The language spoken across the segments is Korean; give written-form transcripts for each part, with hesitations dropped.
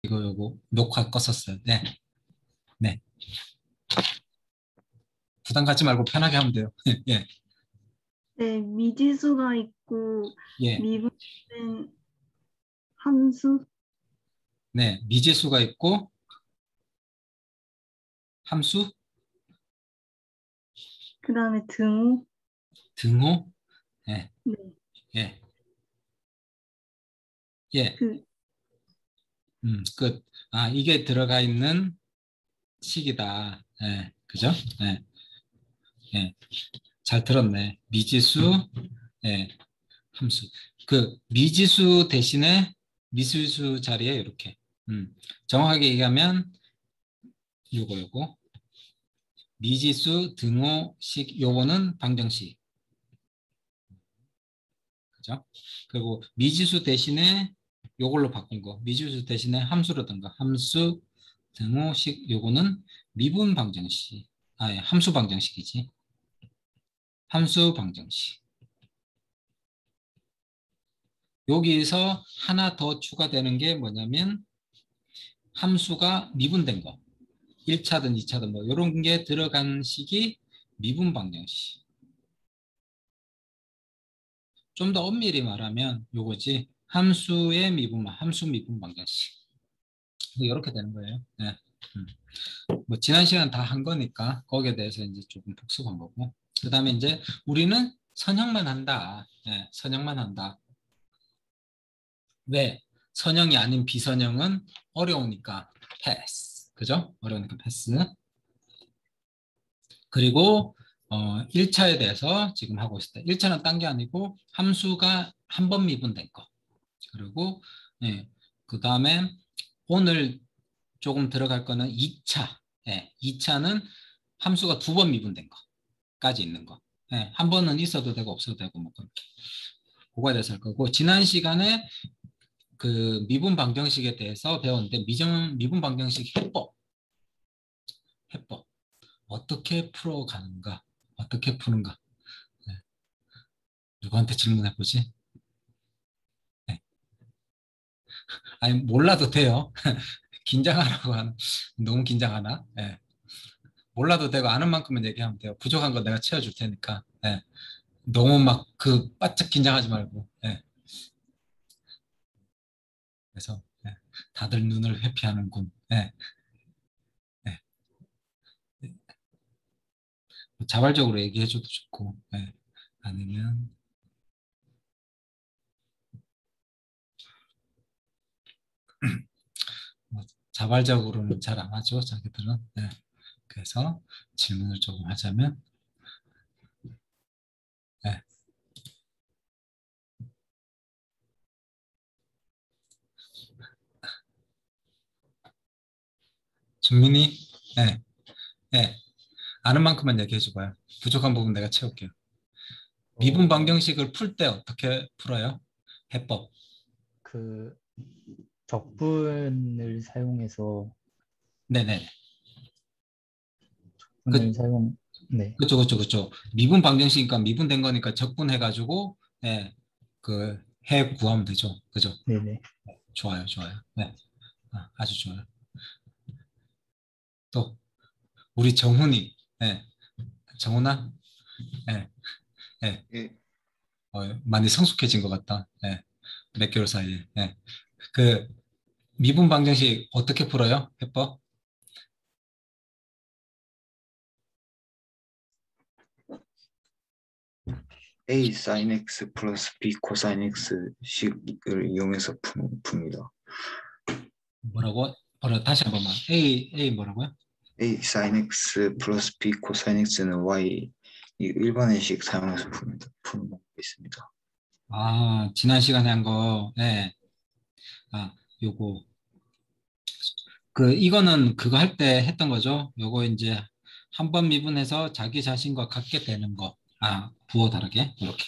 요거 녹화 껐었어요. 네. 네. 부담 갖지 말고 편하게 하면 돼요. 예. 네, 미지수가 있고 예. 미분된 함수, 네. 미지수가 있고 함수, 그 다음에 등호. 등호. 예. 네, 예. 예. 그, 끝. 아, 이게 들어가 있는 식이다. 예. 그죠? 예. 예. 잘 들었네. 미지수, 예. 함수. 그 미지수 대신에 미지수 자리에 이렇게. 정확하게 얘기하면 요거. 미지수 등호식 요거는 방정식. 그죠? 그리고 미지수 대신에 요걸로 바꾼 거. 미지수 대신에 함수로 든 거. 함수 등호식 요거는 미분 방정식. 아, 예, 함수 방정식이지. 함수 방정식. 여기에서 하나 더 추가되는 게 뭐냐면 함수가 미분된 거. 1차든 2차든 뭐 이런 게 들어간 식이 미분 방정식. 좀 더 엄밀히 말하면 요거지. 함수의 미분, 함수 미분 방정식. 이렇게 되는 거예요. 네. 뭐 지난 시간 다 한 거니까 거기에 대해서 이제 조금 복습한 거고. 그 다음에 이제 우리는 선형만 한다. 네, 선형만 한다. 왜? 선형이 아닌 비선형은 어려우니까 패스. 그죠? 어려우니까 패스. 그리고 1차에 대해서 지금 하고 있을 때 1차는 딴 게 아니고 함수가 한 번 미분된 거. 그리고 예, 그 다음에 오늘 조금 들어갈 거는 2차. 예, 2차는 함수가 두 번 미분된 거까지 있는 거. 예, 한 번은 있어도 되고 없어도 되고 뭐 그렇게. 그거에 대해서 할 거고 지난 시간에 그 미분 방정식에 대해서 배웠는데 미분 방정식 해법 어떻게 풀어가는가 어떻게 푸는가 네. 누구한테 질문해 보지? 네. 아니 몰라도 돼요. 긴장하라고 하는 너무 긴장하나? 네. 몰라도 되고 아는 만큼은 얘기하면 돼요. 부족한 거 내가 채워줄 테니까. 네. 너무 막 그 바짝 긴장하지 말고. 네. 그래서 네. 다들 눈을 회피하는군. 네. 네. 자발적으로 얘기해줘도 좋고. 네. 아니면 뭐 자발적으로는 잘 안 하죠. 자기들은. 네. 그래서 질문을 조금 하자면 네. 준민이 네. 네. 아는 만큼만 얘기해 줘봐요. 부족한 부분 내가 채울게요. 미분 방정식을 풀 때 어떻게 풀어요? 해법. 그 적분을 사용해서 네네. 적분을 사용 네. 그쵸. 미분 방정식이니까 미분된 거니까 적분해가지고, 네, 그, 해 구하면 되죠. 그죠? 네네. 좋아요. 네. 아, 아주 좋아요. 또, 우리 정훈이, 네. 정훈아? 네. 네. 예, 많이 성숙해진 것 같다. 네. 몇 개월 사이에. 네. 그, 미분 방정식 어떻게 풀어요? 해법? A sin x 플러스 B 코사인 x 식을 이용해서 풉니다. 뭐라고? 다시 한 번만. A 뭐라고요? A sin x 플러스 B 코사인 x는 y 이 일반의식 사용해서 푸는 방법이 있습니다. 아, 지난 시간에 한 거, 네. 아, 요거. 이거는 그거 할 때 했던 거죠. 요거 이제 한 번 미분해서 자기 자신과 같게 되는 거. 아, 부호 다르게. 이렇게.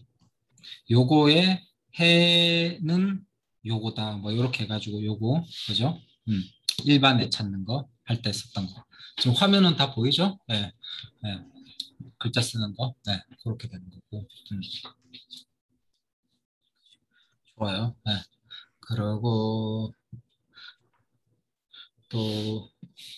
요거의 해는 요거다. 뭐, 요렇게 해가지고 요거. 그죠? 일반에 찾는 거. 할 때 썼던 거. 지금 화면은 다 보이죠? 네. 네. 글자 쓰는 거. 네. 그렇게 되는 거고. 좋아요. 네. 그리고 또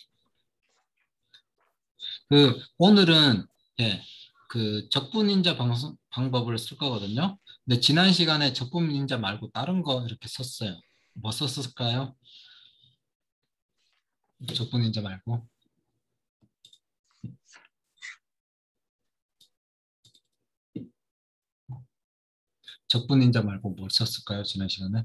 오늘은 그 적분인자 방법을 쓸 거거든요. 근데 지난 시간에 적분인자 말고 다른 거 이렇게 썼어요. 뭐 썼을까요? 적분인자 말고. 적분인자 말고 뭘 썼을까요? 지난 시간에?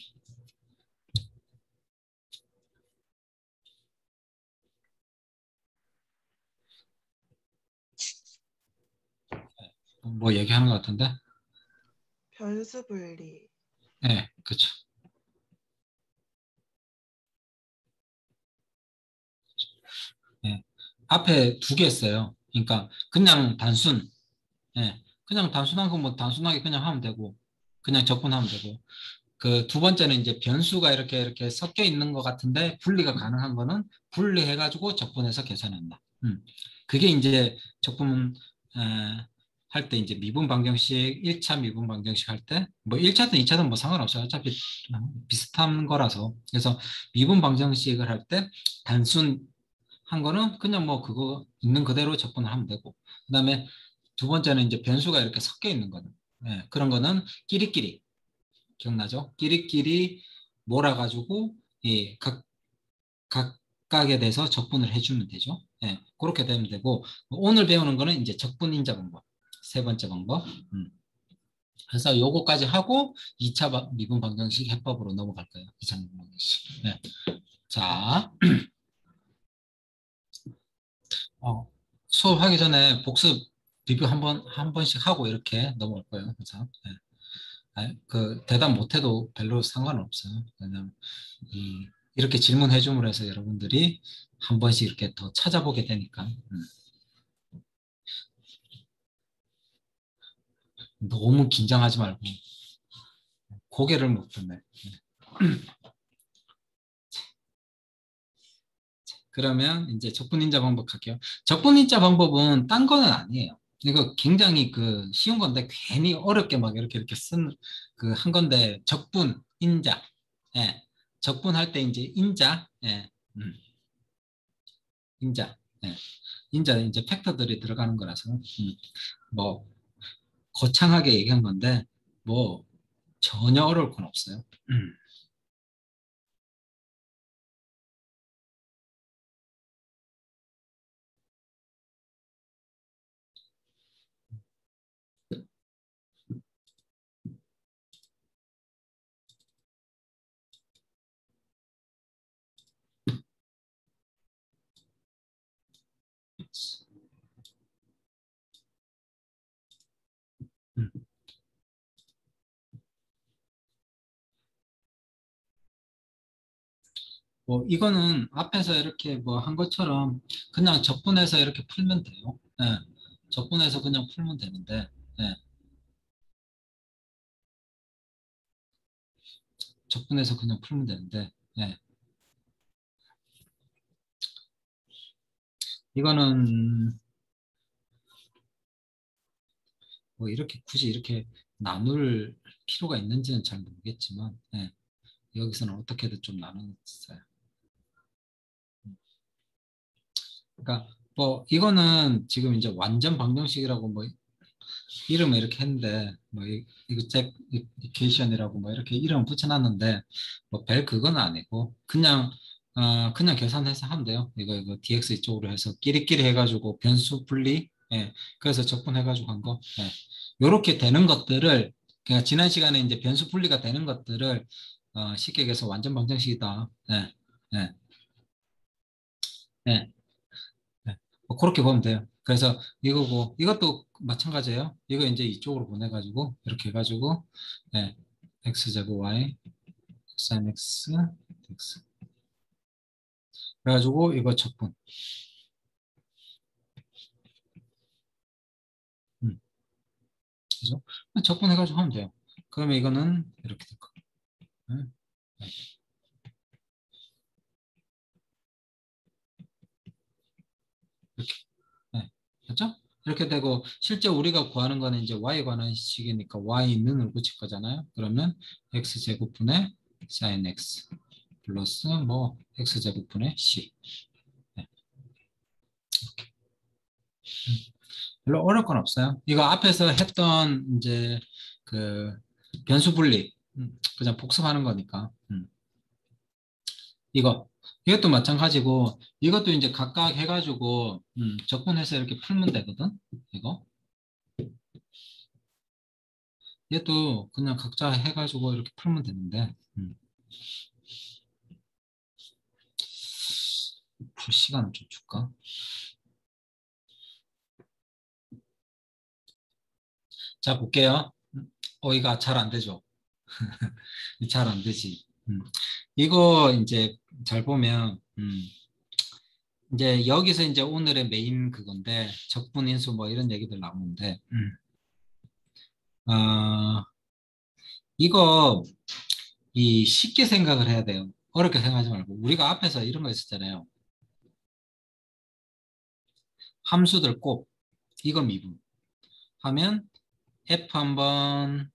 뭐 얘기하는 것 같은데? 변수 분리. 네, 그렇죠. 네. 앞에 두 개 있어요. 그러니까 그냥 단순, 그냥 단순한 거 뭐 단순하게 그냥 하면 되고, 그냥 적분하면 되고, 그 두 번째는 이제 변수가 이렇게 섞여 있는 것 같은데 분리가 가능한 거는 분리해가지고 적분해서 계산한다. 그게 이제 적분 할 때 이제 미분 방정식 1차 미분 방정식 할 때 뭐 1차든 2차든 뭐 상관없어요. 어차피 비슷한 거라서. 그래서 미분 방정식을 할 때 단순 한 거는 그냥 뭐 그거 있는 그대로 적분을 하면 되고, 그다음에 두 번째는 이제 변수가 이렇게 섞여 있는 거는 그런 거는 끼리끼리 기억나죠? 끼리끼리 몰아가지고 각각에 대해서 적분을 해주면 되죠. 그렇게 되면 되고, 오늘 배우는 거는 이제 적분인자 방법, 세 번째 방법. 그래서 요거까지 하고 2차 미분 방정식 해법으로 넘어갈 거예요. 2차 미분 방정식. 자, 수업하기 전에 복습 리뷰 한 번씩 하고 이렇게 넘어갈 거예요. 그래서 그 대답 못해도 별로 상관은 없어요. 왜냐면 이렇게 질문해 줌으로 해서 여러분들이 한 번씩 이렇게 더 찾아보게 되니까. 너무 긴장하지 말고 고개를 못 드네. 그러면 이제 적분인자 방법 갈게요. 적분인자 방법은 딴 거는 아니에요. 이거 굉장히 그 쉬운 건데 괜히 어렵게 막 이렇게 쓴 그 한 건데, 적분인자. 적분할 때 이제 인자. 인자. 인자 이제 팩터들이 들어가는 거라서 뭐 거창하게 얘기한 건데 뭐 전혀 어려울 건 없어요. 뭐 이거는 앞에서 이렇게 뭐 한 것처럼 그냥 적분해서 이렇게 풀면 돼요. 적분해서 그냥 풀면 되는데, 적분해서 그냥 풀면 되는데, 이거는 뭐 이렇게 굳이 이렇게 나눌 필요가 있는지는 잘 모르겠지만, 여기서는 어떻게든 좀 나눴어요. 그러니까 뭐 이거는 지금 이제 완전 방정식이라고 뭐 이름을 이렇게 했는데, 뭐 이거 잭이케이션이라고 뭐 이렇게 이름 붙여놨는데 뭐 별 그건 아니고 그냥 그냥 계산해서 하면 돼요. 이거 dx 이쪽으로 해서 끼리끼리 해가지고 변수 분리, 그래서 적분해가지고 한 거. 요렇게 되는 것들을 그냥 지난 시간에 이제 변수 분리가 되는 것들을 쉽게 얘기해서 완전 방정식이다. 예, 예. 뭐 그렇게 보면 돼요. 그래서 이거고 이것도 마찬가지예요. 이거 이제 이쪽으로 보내가지고 이렇게 해가지고 x제곱 y sin x dx 그래가지고 이거 적분. 그죠? 적분해가지고 하면 돼요. 그러면 이거는 이렇게 될 거예요. 이렇게. 그렇죠? 이렇게 되고 실제 우리가 구하는 거는 이제 y에 관한 식이니까 y는을 붙일 거잖아요. 그러면 x제곱분의 sin x 플러스 뭐 x제곱분의 c. 네. 별로 어려울 건 없어요. 이거 앞에서 했던 이제 그 변수 분리 그냥 복습하는 거니까. 이것도 마찬가지고 이것도 이제 각각 해가지고 적분해서 이렇게 풀면 되거든. 이거 얘도 그냥 각자 해가지고 이렇게 풀면 되는데 풀 시간을 좀 줄까? 자 볼게요. 이거 잘 안 되죠. 잘 안 되지. 이거 이제 잘 보면 이제 여기서 이제 오늘의 메인 그건데 적분 인수 뭐 이런 얘기들 나오는데 이거 이 쉽게 생각을 해야 돼요. 어렵게 생각하지 말고 우리가 앞에서 이런 거 있었잖아요. 함수들 곱 이거 미분 하면 F 한번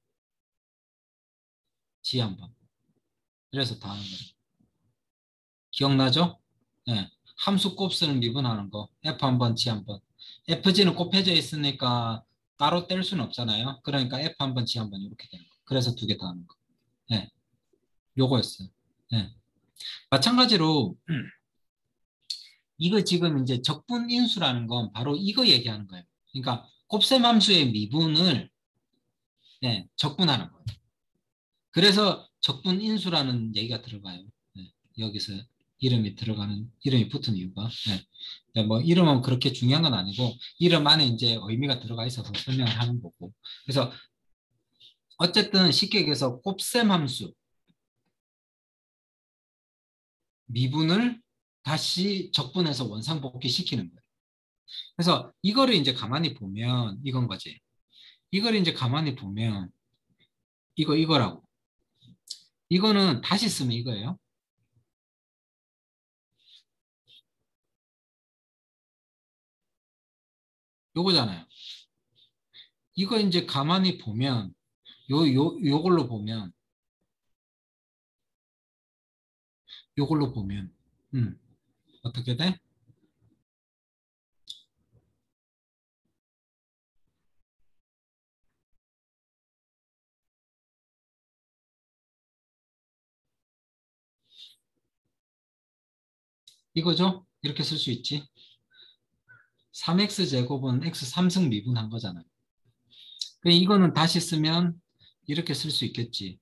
G 한번 그래서 다 하는 거죠. 기억나죠? 네. 함수 곱수는 미분하는 거 F 한번 G 한번 FG는 곱해져 있으니까 따로 뗄 수는 없잖아요. 그러니까 F 한번 G 한번 이렇게 되는 거. 그래서 두 개 다 하는 거. 네. 요거였어요. 네. 마찬가지로 이거 지금 이제 적분 인수라는 건 바로 이거 얘기하는 거예요. 그러니까 곱셈 함수의 미분을 네, 적분하는 거예요. 그래서 적분 인수라는 얘기가 들어가요. 네, 여기서 이름이 붙은 이유가 네, 뭐 이름은 그렇게 중요한 건 아니고 이름 안에 이제 의미가 들어가 있어서 설명을 하는 거고. 그래서 어쨌든 쉽게 얘기해서 곱셈 함수 미분을 다시 적분해서 원상복귀 시키는 거예요. 그래서 이거를 이제 가만히 보면 이건 거지. 이걸 이제 가만히 보면 이거라고. 이거는 다시 쓰면 이거예요. 요거잖아요. 이거 이제 가만히 보면 요걸로 보면 어떻게 돼? 이거죠? 이렇게 쓸 수 있지. 3x제곱은 x 3승 미분한 거잖아요. 이거는 다시 쓰면 이렇게 쓸 수 있겠지.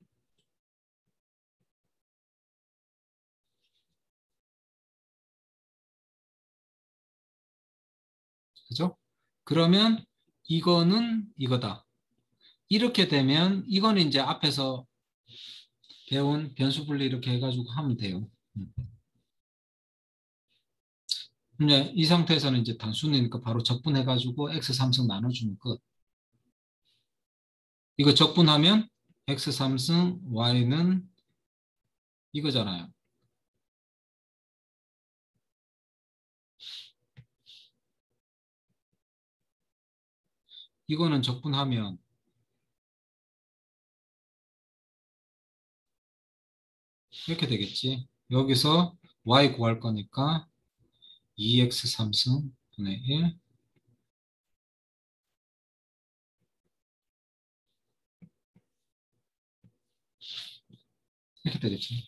그죠? 그러면 이거는 이거다. 이렇게 되면 이거는 이제 앞에서 배운 변수 분리 이렇게 해가지고 하면 돼요. 이제 이 상태에서는 이제 단순이니까 바로 적분해가지고 x 3승 나눠주면 끝. 이거 적분하면 x 3승 y는 이거잖아요. 이거는 적분하면 이렇게 되겠지. 여기서 y 구할 거니까 2x 3승 분의 1 이렇게 되겠지.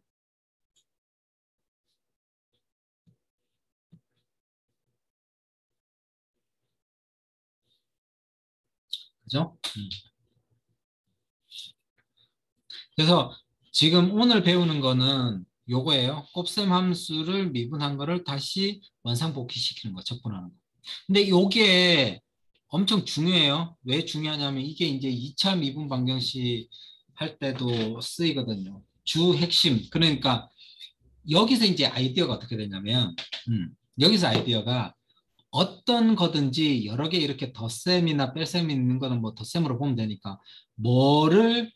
그죠? 그래서 지금 오늘 배우는 거는 요거예요. 곱셈 함수를 미분한 거를 다시 원상복귀 시키는 거, 적분하는 거. 근데 요게 엄청 중요해요. 왜 중요하냐면 이게 이제 2차 미분 방정식 할 때도 쓰이거든요. 주 핵심. 그러니까 여기서 이제 아이디어가 어떻게 되냐면 여기서 아이디어가 어떤 거든지 여러 개 이렇게 덧셈이나 뺄셈이 있는 거는 뭐 덧셈으로 보면 되니까 뭐를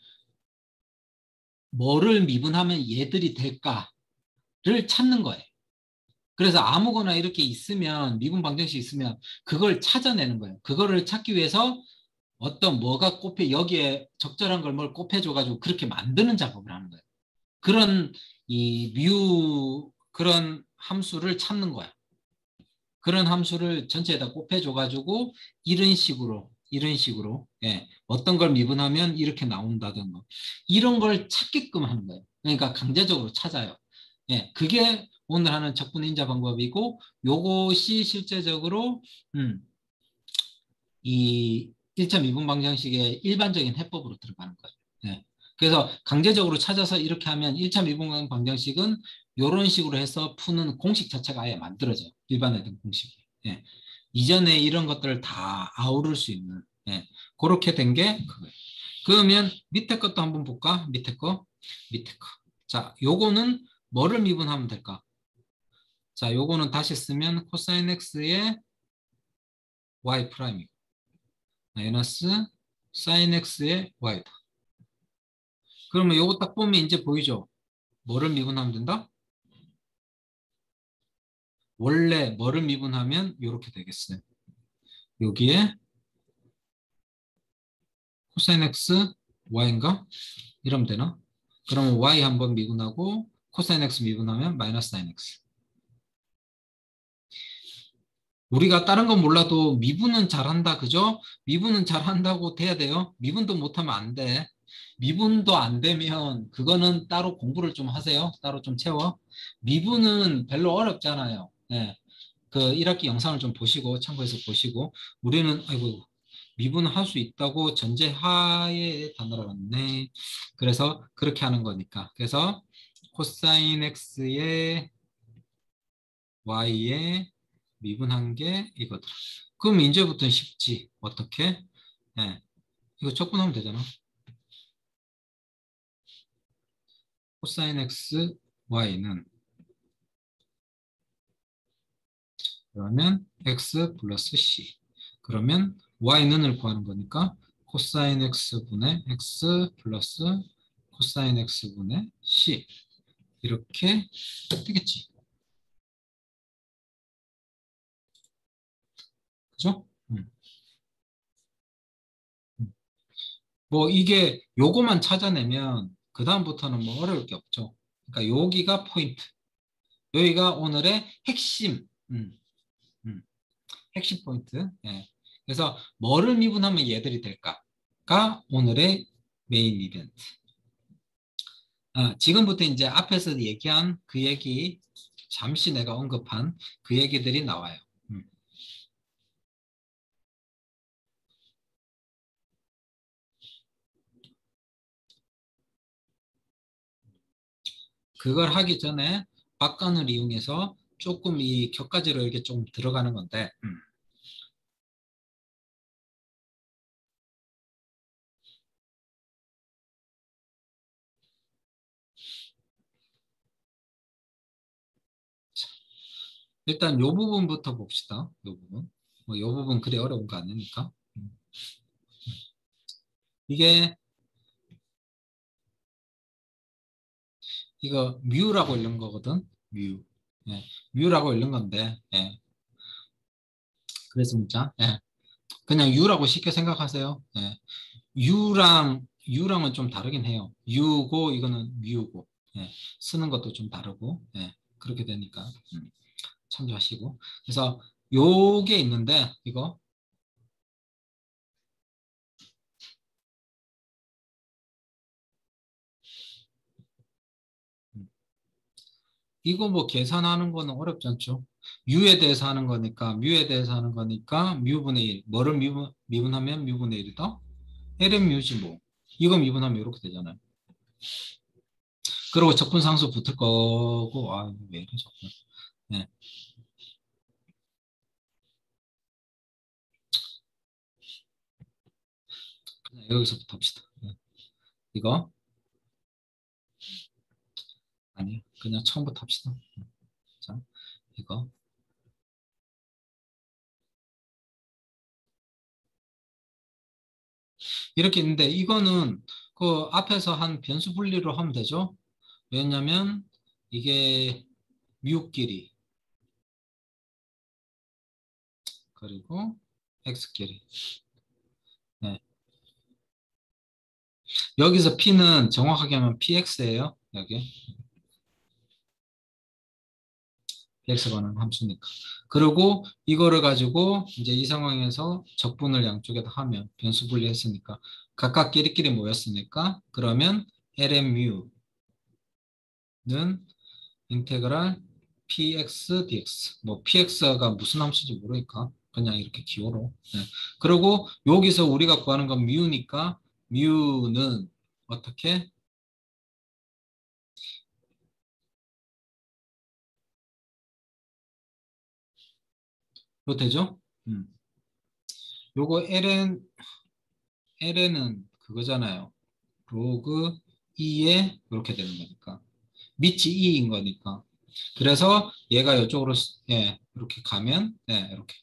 미분하면 얘들이 될까를 찾는 거예요. 그래서 아무거나 이렇게 있으면 미분 방정식 있으면 그걸 찾아내는 거예요. 그거를 찾기 위해서 뭐가 여기에 적절한 걸 뭘 곱해줘가지고 그렇게 만드는 작업을 하는 거예요. 그런 이 뮤 그런 함수를 찾는 거야. 그런 함수를 전체에다 곱해줘가지고 이런 식으로 예, 어떤 걸 미분하면 이렇게 나온다든가 이런 걸 찾게끔 하는 거예요. 그러니까 강제적으로 찾아요. 예, 그게 오늘 하는 적분인자 방법이고 요것이 실제적으로 이 1차 미분 방정식의 일반적인 해법으로 들어가는 거예요. 예. 그래서 강제적으로 찾아서 이렇게 하면 1차 미분 방정식은 이런 식으로 해서 푸는 공식 자체가 아예 만들어져요. 일반화된 공식이. 예. 이전에 이런 것들을 다 아우를 수 있는 그렇게 된 게 그거예요. 그러면 밑에 것도 한번 볼까? 밑에 거. 자, 요거는 뭐를 미분하면 될까? 자, 요거는 다시 쓰면 코사인 x의 y 프라임이고 마이너스 사인 x의 y다. 그러면 요거 딱 보면 이제 보이죠? 뭐를 미분하면 된다? 원래 뭐를 미분하면 이렇게 되겠어요. 여기에 코사인 x y인가? 이러면 되나? 그러면 y 한번 미분하고 코사인 x 미분하면 마이너스 사인 x. 우리가 다른 건 몰라도 미분은 잘한다, 그죠? 미분은 잘한다고 돼야 돼요. 미분도 못하면 안 돼. 미분도 안 되면 그거는 따로 공부를 좀 하세요. 따로 좀 채워. 미분은 별로 어렵잖아요. 네. 그 1학기 영상을 좀 보시고 참고해서 보시고 우리는 아이고 미분을 할 수 있다고 전제하에 단어를 왔네. 그래서 그렇게 하는 거니까. 그래서 코사인 x의 y에 미분한 게 이거더라. 그럼 이제부터는 쉽지. 어떻게? 네. 이거 적분하면 되잖아. 코사인 x y는 그러면 x 플러스 c. 그러면 y는을 구하는 거니까 코사인 x분의 x 플러스 코사인 x분의 c. 이렇게 되겠지. 그죠? 뭐 이게 요거만 찾아내면 그 다음부터는 뭐 어려울 게 없죠. 그러니까 여기가 포인트. 여기가 오늘의 핵심. 핵심 포인트. 예. 그래서 뭐를 미분하면 얘들이 될까가 오늘의 메인 이벤트. 지금부터 이제 앞에서 얘기한 그 얘기, 잠시 내가 언급한 그 얘기들이 나와요. 그걸 하기 전에 박간을 이용해서 조금 이 격가지로 이렇게 좀 들어가는 건데, 일단 요 부분부터 봅시다. 요 부분. 요 부분 그리 어려운 거 아니니까. 이게 이거 뮤라고 읽는 거거든. 뮤. 예. 뮤라고 읽는 건데. 예. 그랬습니까? 예. 그냥 유라고 쉽게 생각하세요. 예. 유랑은 좀 다르긴 해요. 유고 이거는 뮤고. 예. 쓰는 것도 좀 다르고. 예. 그렇게 되니까 참조하시고. 그래서 요게 있는데 이거 이거 뭐 계산하는 거는 어렵지 않죠. 유에 대해서 하는 거니까 뮤에 대해서 하는 거니까 뮤분의 1. 뭐를 미분하면 뮤분의 1이다? LM 뮤지 뭐. 이거 미분하면 이렇게 되잖아요. 그리고 적분상수 붙을 거고 왜 이래 적분. 네. 그냥 여기서부터 합시다. 네. 이거 아니 그냥 처음부터 합시다. 자 이거 이렇게 있는데 이거는 그 앞에서 한 변수 분리로 하면 되죠. 왜냐면 이게 뮤끼리 그리고 x끼리. 네. 여기서 p는 정확하게 하면 px예요. 여기 px에 관한 함수니까. 그리고 이거를 가지고 이제 이 상황에서 적분을 양쪽에다 하면 변수 분리했으니까 각각 끼리끼리 모였으니까 그러면 ln 뮤는 인테그랄 px dx. 뭐 px가 무슨 함수인지 모르니까 그냥 이렇게 기호로. 네. 그리고 여기서 우리가 구하는 건 뮤니까 뮤는 어떻게? 뭐 되죠? 요거 ln은 그거잖아요. 로그 2에 이렇게 되는 거니까. 밑이 2인 거니까. 그래서 얘가 이쪽으로 예, 이렇게 가면 예, 이렇게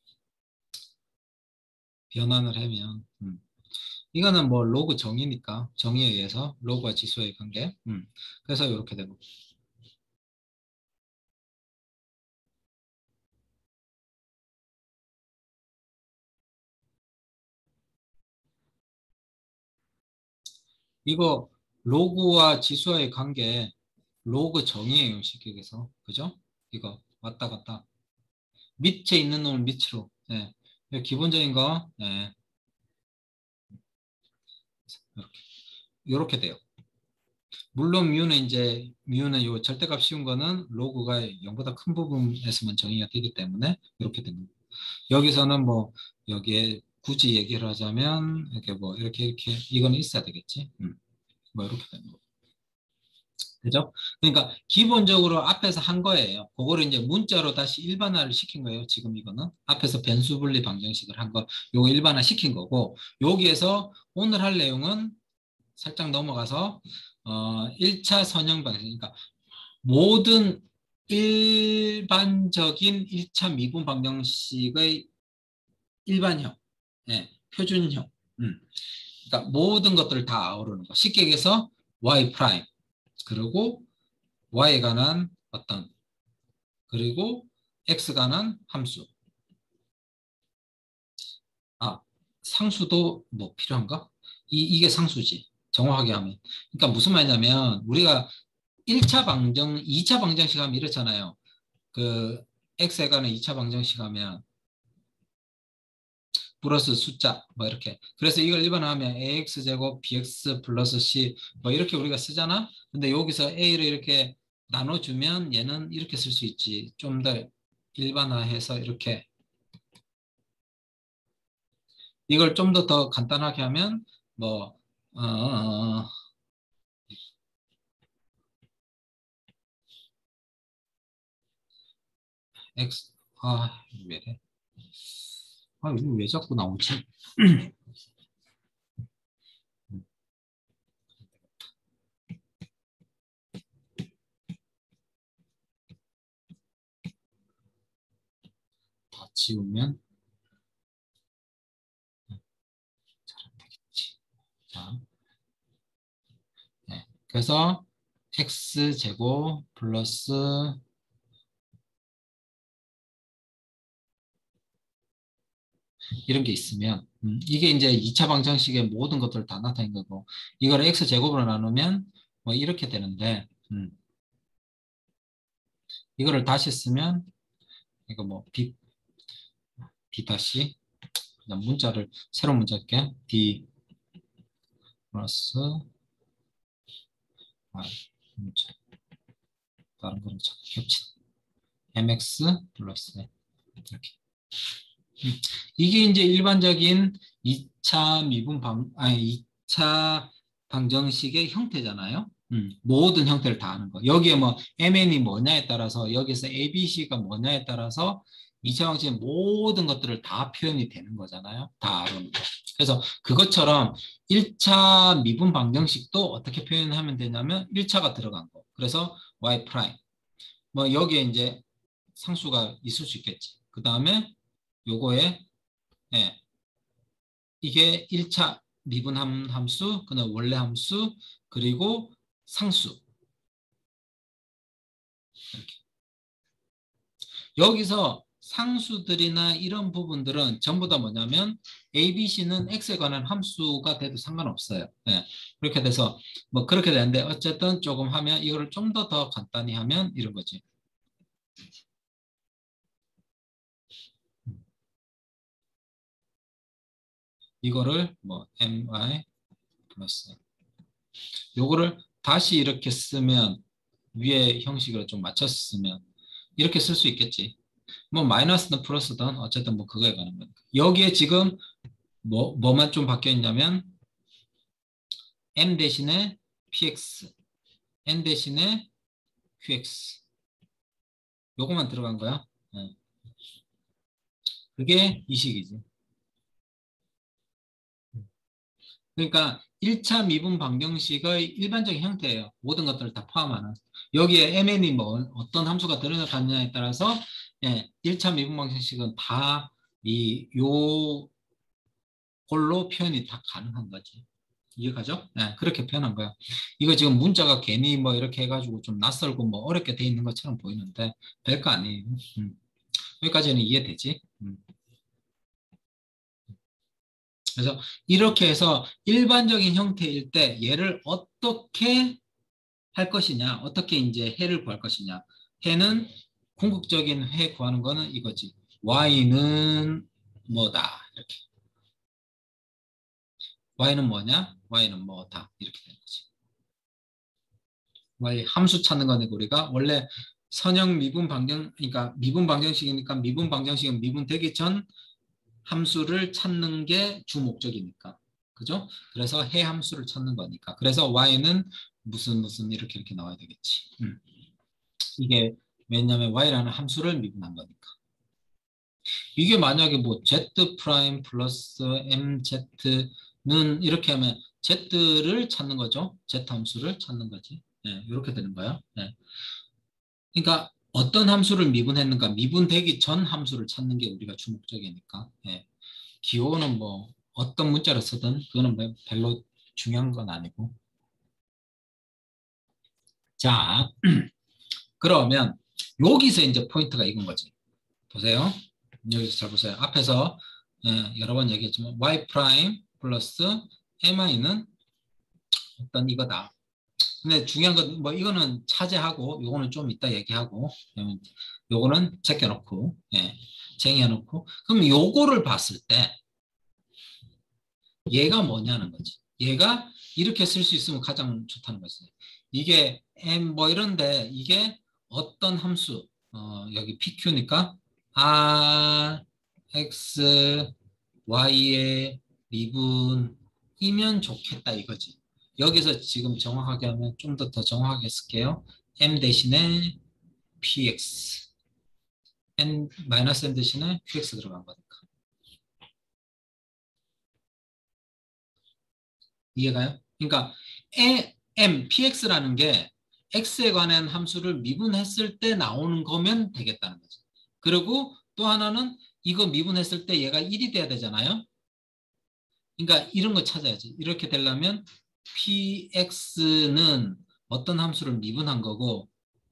변환을 하면 이거는 뭐 로그 정의니까 정의에 의해서 로그와 지수의 관계. 그래서 이렇게 되고. 이거 로그와 지수와의 관계 로그 정의예요, 쉽게 얘기해서. 그죠? 이거 왔다 갔다. 밑에 있는 놈을 밑으로. 예. 기본적인 거. 예. 이렇게 돼요. 물론 뮤는 요 절대값 씌운 거는 로그가 0보다 큰 부분에서만 정의가 되기 때문에 이렇게 됩니다. 여기서는 뭐 여기에 굳이 얘기를 하자면 이렇게 뭐 이렇게 이거는 있어야 되겠지. 뭐 이렇게 되는 거. 그죠? 그러니까 기본적으로 앞에서 한 거예요. 그거를 이제 문자로 다시 일반화를 시킨 거예요. 지금 이거는 앞에서 변수 분리 방정식을 한 거, 요거 일반화 시킨 거고, 여기에서 오늘 할 내용은 살짝 넘어가서 1차 선형 방식, 그러니까 모든 일반적인 1차 미분 방정식의 일반형, 예, 표준형, 그러니까 모든 것들을 다 아우르는 거. 쉽게 얘기해서 y 프라임, 그리고 y에 관한 어떤, 그리고 x 관한 함수. 아, 상수도 뭐 필요한가? 이게 상수지. 정확하게 하면. 그러니까 무슨 말이냐면 우리가 1차 방정, 2차 방정식 하면 이렇잖아요. 그 x에 관한 2차 방정식 하면 플러스 숫자 뭐 이렇게. 그래서 이걸 일반화하면 ax제곱 bx 플러스 c 뭐 이렇게 우리가 쓰잖아. 근데 여기서 a를 이렇게 나눠주면 얘는 이렇게 쓸 수 있지. 좀 더 일반화해서 이렇게. 이걸 좀 더 간단하게 하면 뭐 x 왜 이래? 이거 왜 자꾸 나오지? 다 지우면 잘 안 되겠지. 자, 네. 그래서 x제곱 플러스 이런 게 있으면 이게 이제 2차 방정식의 모든 것들을 다 나타낸 거고 이걸 x제곱으로 나누면 뭐 이렇게 되는데 이거를 다시 쓰면 이거 뭐 b 다시 그냥 문자를 새로운 문자 할게. d 플러스 문자 다른 거는 자꾸 겹친 mx 플러스 이렇게. 이게 이제 일반적인 2차 미분 2차 방정식의 형태잖아요. 모든 형태를 다 하는 거. 여기에 뭐 mn이 뭐냐에 따라서 여기서 abc가 뭐냐에 따라서 2차 방정식의 모든 것들을 다 표현이 되는 거잖아요. 다 알아는 거. 그래서 그것처럼 1차 미분 방정식도 어떻게 표현하면 되냐면 1차가 들어간 거. 그래서 y 프라임. 뭐 여기에 이제 상수가 있을 수 있겠지. 그 다음에 요거에 예, 이게 1차 미분 함수, 그다음 원래 함수, 그리고 상수. 이렇게. 여기서 상수들이나 이런 부분들은 전부 다 뭐냐면 ABC는 X에 관한 함수가 돼도 상관없어요. 예, 그렇게 돼서 뭐 그렇게 되는데 어쨌든 조금 하면 이거를 좀 더 간단히 하면 이런 거지. 이거를 뭐 my 플러스 요거를 다시 이렇게 쓰면 위에 형식을 좀 맞췄으면 이렇게 쓸 수 있겠지. 뭐 마이너스든 플러스든 어쨌든 뭐 그거에 관한 거니까. 여기에 지금 뭐만 좀 바뀌어 있냐면 m 대신에 px, n 대신에 qx 요거만 들어간 거야. 그게 이 식이지. 그러니까 1차 미분 방정식의 일반적인 형태예요. 모든 것들을 다 포함하는. 여기에 mn이 뭐 어떤 함수가 들어가느냐에 따라서 1차 미분 방정식은 다 요걸로 표현이 다 가능한 거지. 이해가죠? 네, 그렇게 표현한 거야. 이거 지금 문자가 괜히 뭐 이렇게 해가지고 좀 낯설고 뭐 어렵게 돼 있는 것처럼 보이는데 별거 아니에요. 여기까지는 이해되지? 그래서 이렇게 해서 일반적인 형태일 때 얘를 어떻게 할 것이냐, 어떻게 이제 해를 구할 것이냐. 해는 궁극적인 해 구하는 거는 이거지. y는 뭐다 이렇게. y는 뭐냐? y는 뭐다 이렇게 되는 거지. y 함수 찾는 거는 우리가 원래 선형 미분 방정, 그러니까 미분 방정식이니까 미분 방정식은 미분되기 전 함수를 찾는 게 주 목적이니까. 그죠? 그래서 해 함수를 찾는 거니까. 그래서 y는 무슨 이렇게 나와야 되겠지. 이게 왜냐면 y라는 함수를 미분한 거니까. 이게 만약에 뭐 z 프라임 플러스 mz는 이렇게 하면 z를 찾는 거죠. z 함수를 찾는 거지. 네, 이렇게 되는 거야. 네. 그러니까 어떤 함수를 미분했는가, 미분되기 전 함수를 찾는 게 우리가 주목적이니까. 네. 기호는 뭐 어떤 문자를 쓰든 그거는 별로 중요한 건 아니고. 자, 그러면 여기서 이제 포인트가 이건 거지. 보세요. 여기서 잘 보세요. 앞에서 여러 번 얘기했지만 y 프라임 플러스 mi는 어떤 이거다. 근데 중요한 건 뭐 이거는 차지하고 요거는 좀 이따 얘기하고 요거는 제껴놓고 쟁여놓고 그럼 요거를 봤을 때 얘가 뭐냐는 거지. 얘가 이렇게 쓸 수 있으면 가장 좋다는 거지. 이게 m 뭐 이런데 이게 어떤 함수 여기 pq니까 r x y의 미분이면 좋겠다 이거지. 여기서 지금 정확하게 하면 좀 더 정확하게 쓸게요. m 대신에 px n 마이너스 n 대신에 qx 들어간 거니까. 이해가요? 그러니까 m, px라는 게 x에 관한 함수를 미분했을 때 나오는 거면 되겠다는 거죠. 그리고 또 하나는 이거 미분했을 때 얘가 1이 돼야 되잖아요. 그러니까 이런 거 찾아야지. 이렇게 되려면 px는 어떤 함수를 미분한 거고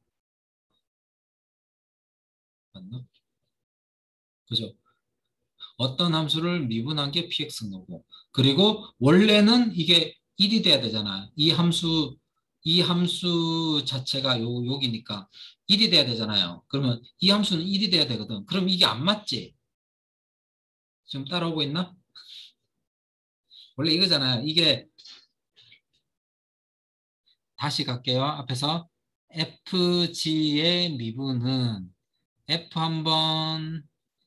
맞나? 그죠? 어떤 함수를 미분한 게 px인 거고 그리고 원래는 이게 1이 돼야 되잖아. 이 함수 자체가 여기니까 1이 돼야 되잖아요. 그러면 이 함수는 1이 돼야 되거든. 그럼 이게 안 맞지? 지금 따라오고 있나? 원래 이거잖아요. 이게 다시 갈게요. 앞에서 fg의 미분은 f 한번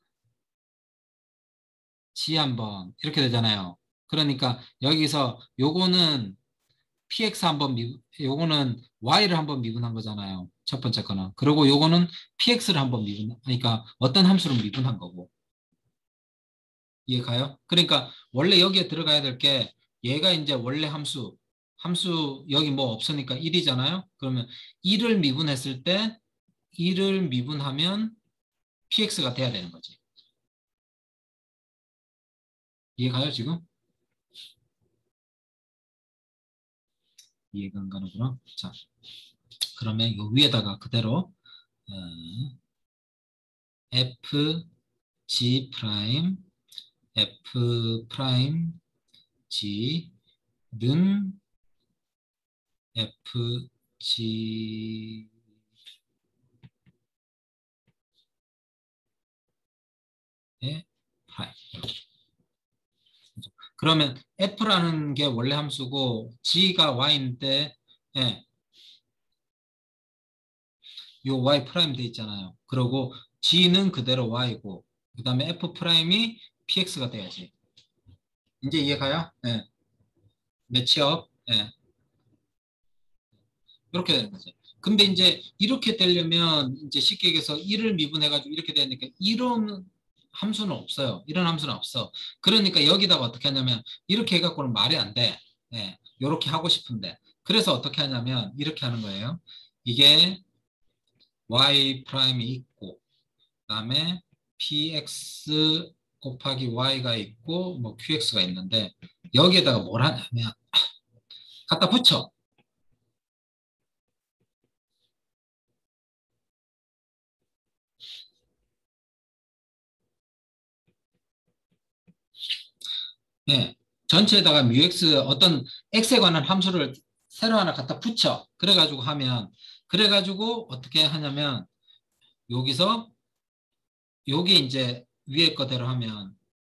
g 한번 이렇게 되잖아요. 그러니까 여기서 요거는 px 한번 요거는 y를 한번 미분한 거잖아요. 첫 번째 거는. 그리고 요거는 px를 한번 그러니까 어떤 함수를 미분한 거고. 이해가요? 그러니까 원래 여기에 들어가야 될 게 얘가 이제 원래 함수 여기 뭐 없으니까 1이잖아요. 그러면 1을 미분했을 때 1을 미분하면 px가 돼야 되는 거지. 이해가요 지금? 이해가 안 가는구나. 자, 그러면 요 위에다가 그대로 f g 프라임 f 프라임 g는 f g 의 프라임. 그러면 f라는 게 원래 함수고 g가 y인데 예, 요 y 프라임 돼 있잖아요. 그리고 g는 그대로 y고 그 다음에 f 프라임이 px가 돼야지. 이제 이해가요? 예. 매치업. 예. 이렇게 되는 거죠. 근데 이제 이렇게 되려면 이제 쉽게 얘기해서 1을 미분해가지고 이렇게 되니까 이런 함수는 없어요. 이런 함수는 없어. 그러니까 여기다가 어떻게 하냐면 이렇게 해갖고는 말이 안 돼. 예. 이렇게 하고 싶은데. 그래서 어떻게 하냐면 이렇게 하는 거예요. 이게 y 프라임이 있고 그다음에 px 곱하기 y가 있고 뭐 qx가 있는데 여기에다가 뭘 하냐면 갖다 붙여. 예, 전체에다가 뮤x 어떤 x에 관한 함수를 새로 하나 갖다 붙여. 그래가지고 하면 그래가지고 어떻게 하냐면 여기서 요게 이제 위에 거대로 하면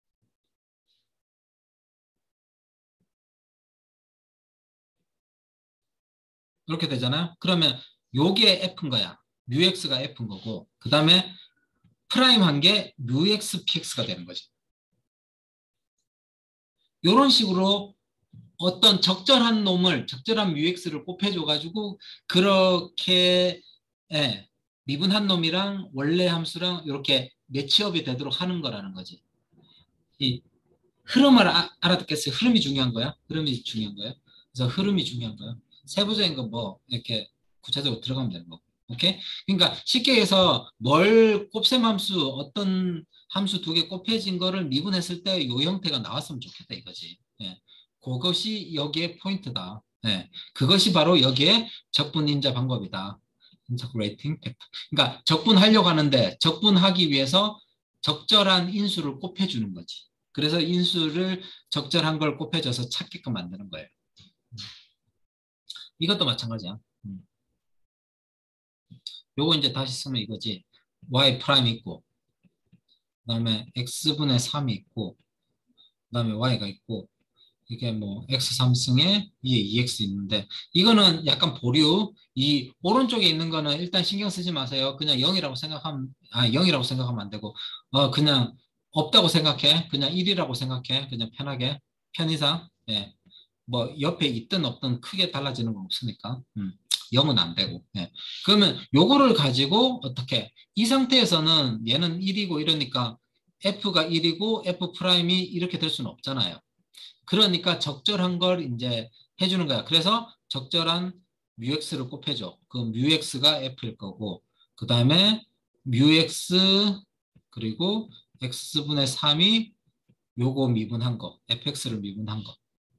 이렇게 되잖아요. 그러면 요게 f인 거야. 뮤x가 f인 거고 그 다음에 프라임 한 게 뮤x px가 되는 거지. 이런 식으로 어떤 적절한 놈을 적절한 뮤x를 곱해줘가지고 그렇게 예, 미분한 놈이랑 원래 함수랑 이렇게 매치업이 되도록 하는 거라는 거지. 이 흐름을 알아듣겠어요? 흐름이 중요한 거야? 흐름이 중요한 거야? 그래서 흐름이 중요한 거야. 세부적인 건 뭐 이렇게 구체적으로 들어가면 되는 거고. 오케이? 그러니까 쉽게 해서 뭘 곱셈 함수 어떤 함수 두 개 곱해진 거를 미분했을 때 이 형태가 나왔으면 좋겠다 이거지. 예. 그것이 여기에 포인트다. 예. 그것이 바로 여기에 적분인자 방법이다. 인터그레이팅 팩터. 그러니까 적분하려고 하는데 적분하기 위해서 적절한 인수를 곱해주는 거지. 그래서 인수를 적절한 걸 곱해줘서 찾게끔 만드는 거예요. 이것도 마찬가지야. 요거 이제 다시 쓰면 이거지. y 프라임 있고 그 다음에 x분의 3이 있고 그 다음에 y가 있고 이게 뭐 x 3승에 2에 2x 있는데 이거는 약간 보류. 이 오른쪽에 있는 거는 일단 신경 쓰지 마세요. 그냥 0이라고 생각하면 0이라고 생각하면 안 되고 그냥 없다고 생각해. 그냥 1이라고 생각해. 그냥 편하게 편의상. 예. 뭐 옆에 있든 없든 크게 달라지는 건 없으니까 0은 안 되고. 예. 그러면 요거를 가지고 어떻게 이 상태에서는 얘는 1이고 이러니까 f가 1이고 f 프라임이 이렇게 될 수는 없잖아요. 그러니까 적절한 걸 이제 해주는 거야. 그래서 적절한 뮤x를 곱해줘. 그 뮤x가 f일 거고 그 다음에 뮤x 그리고 x분의 3이 요거 미분한 거 fx를 미분한 거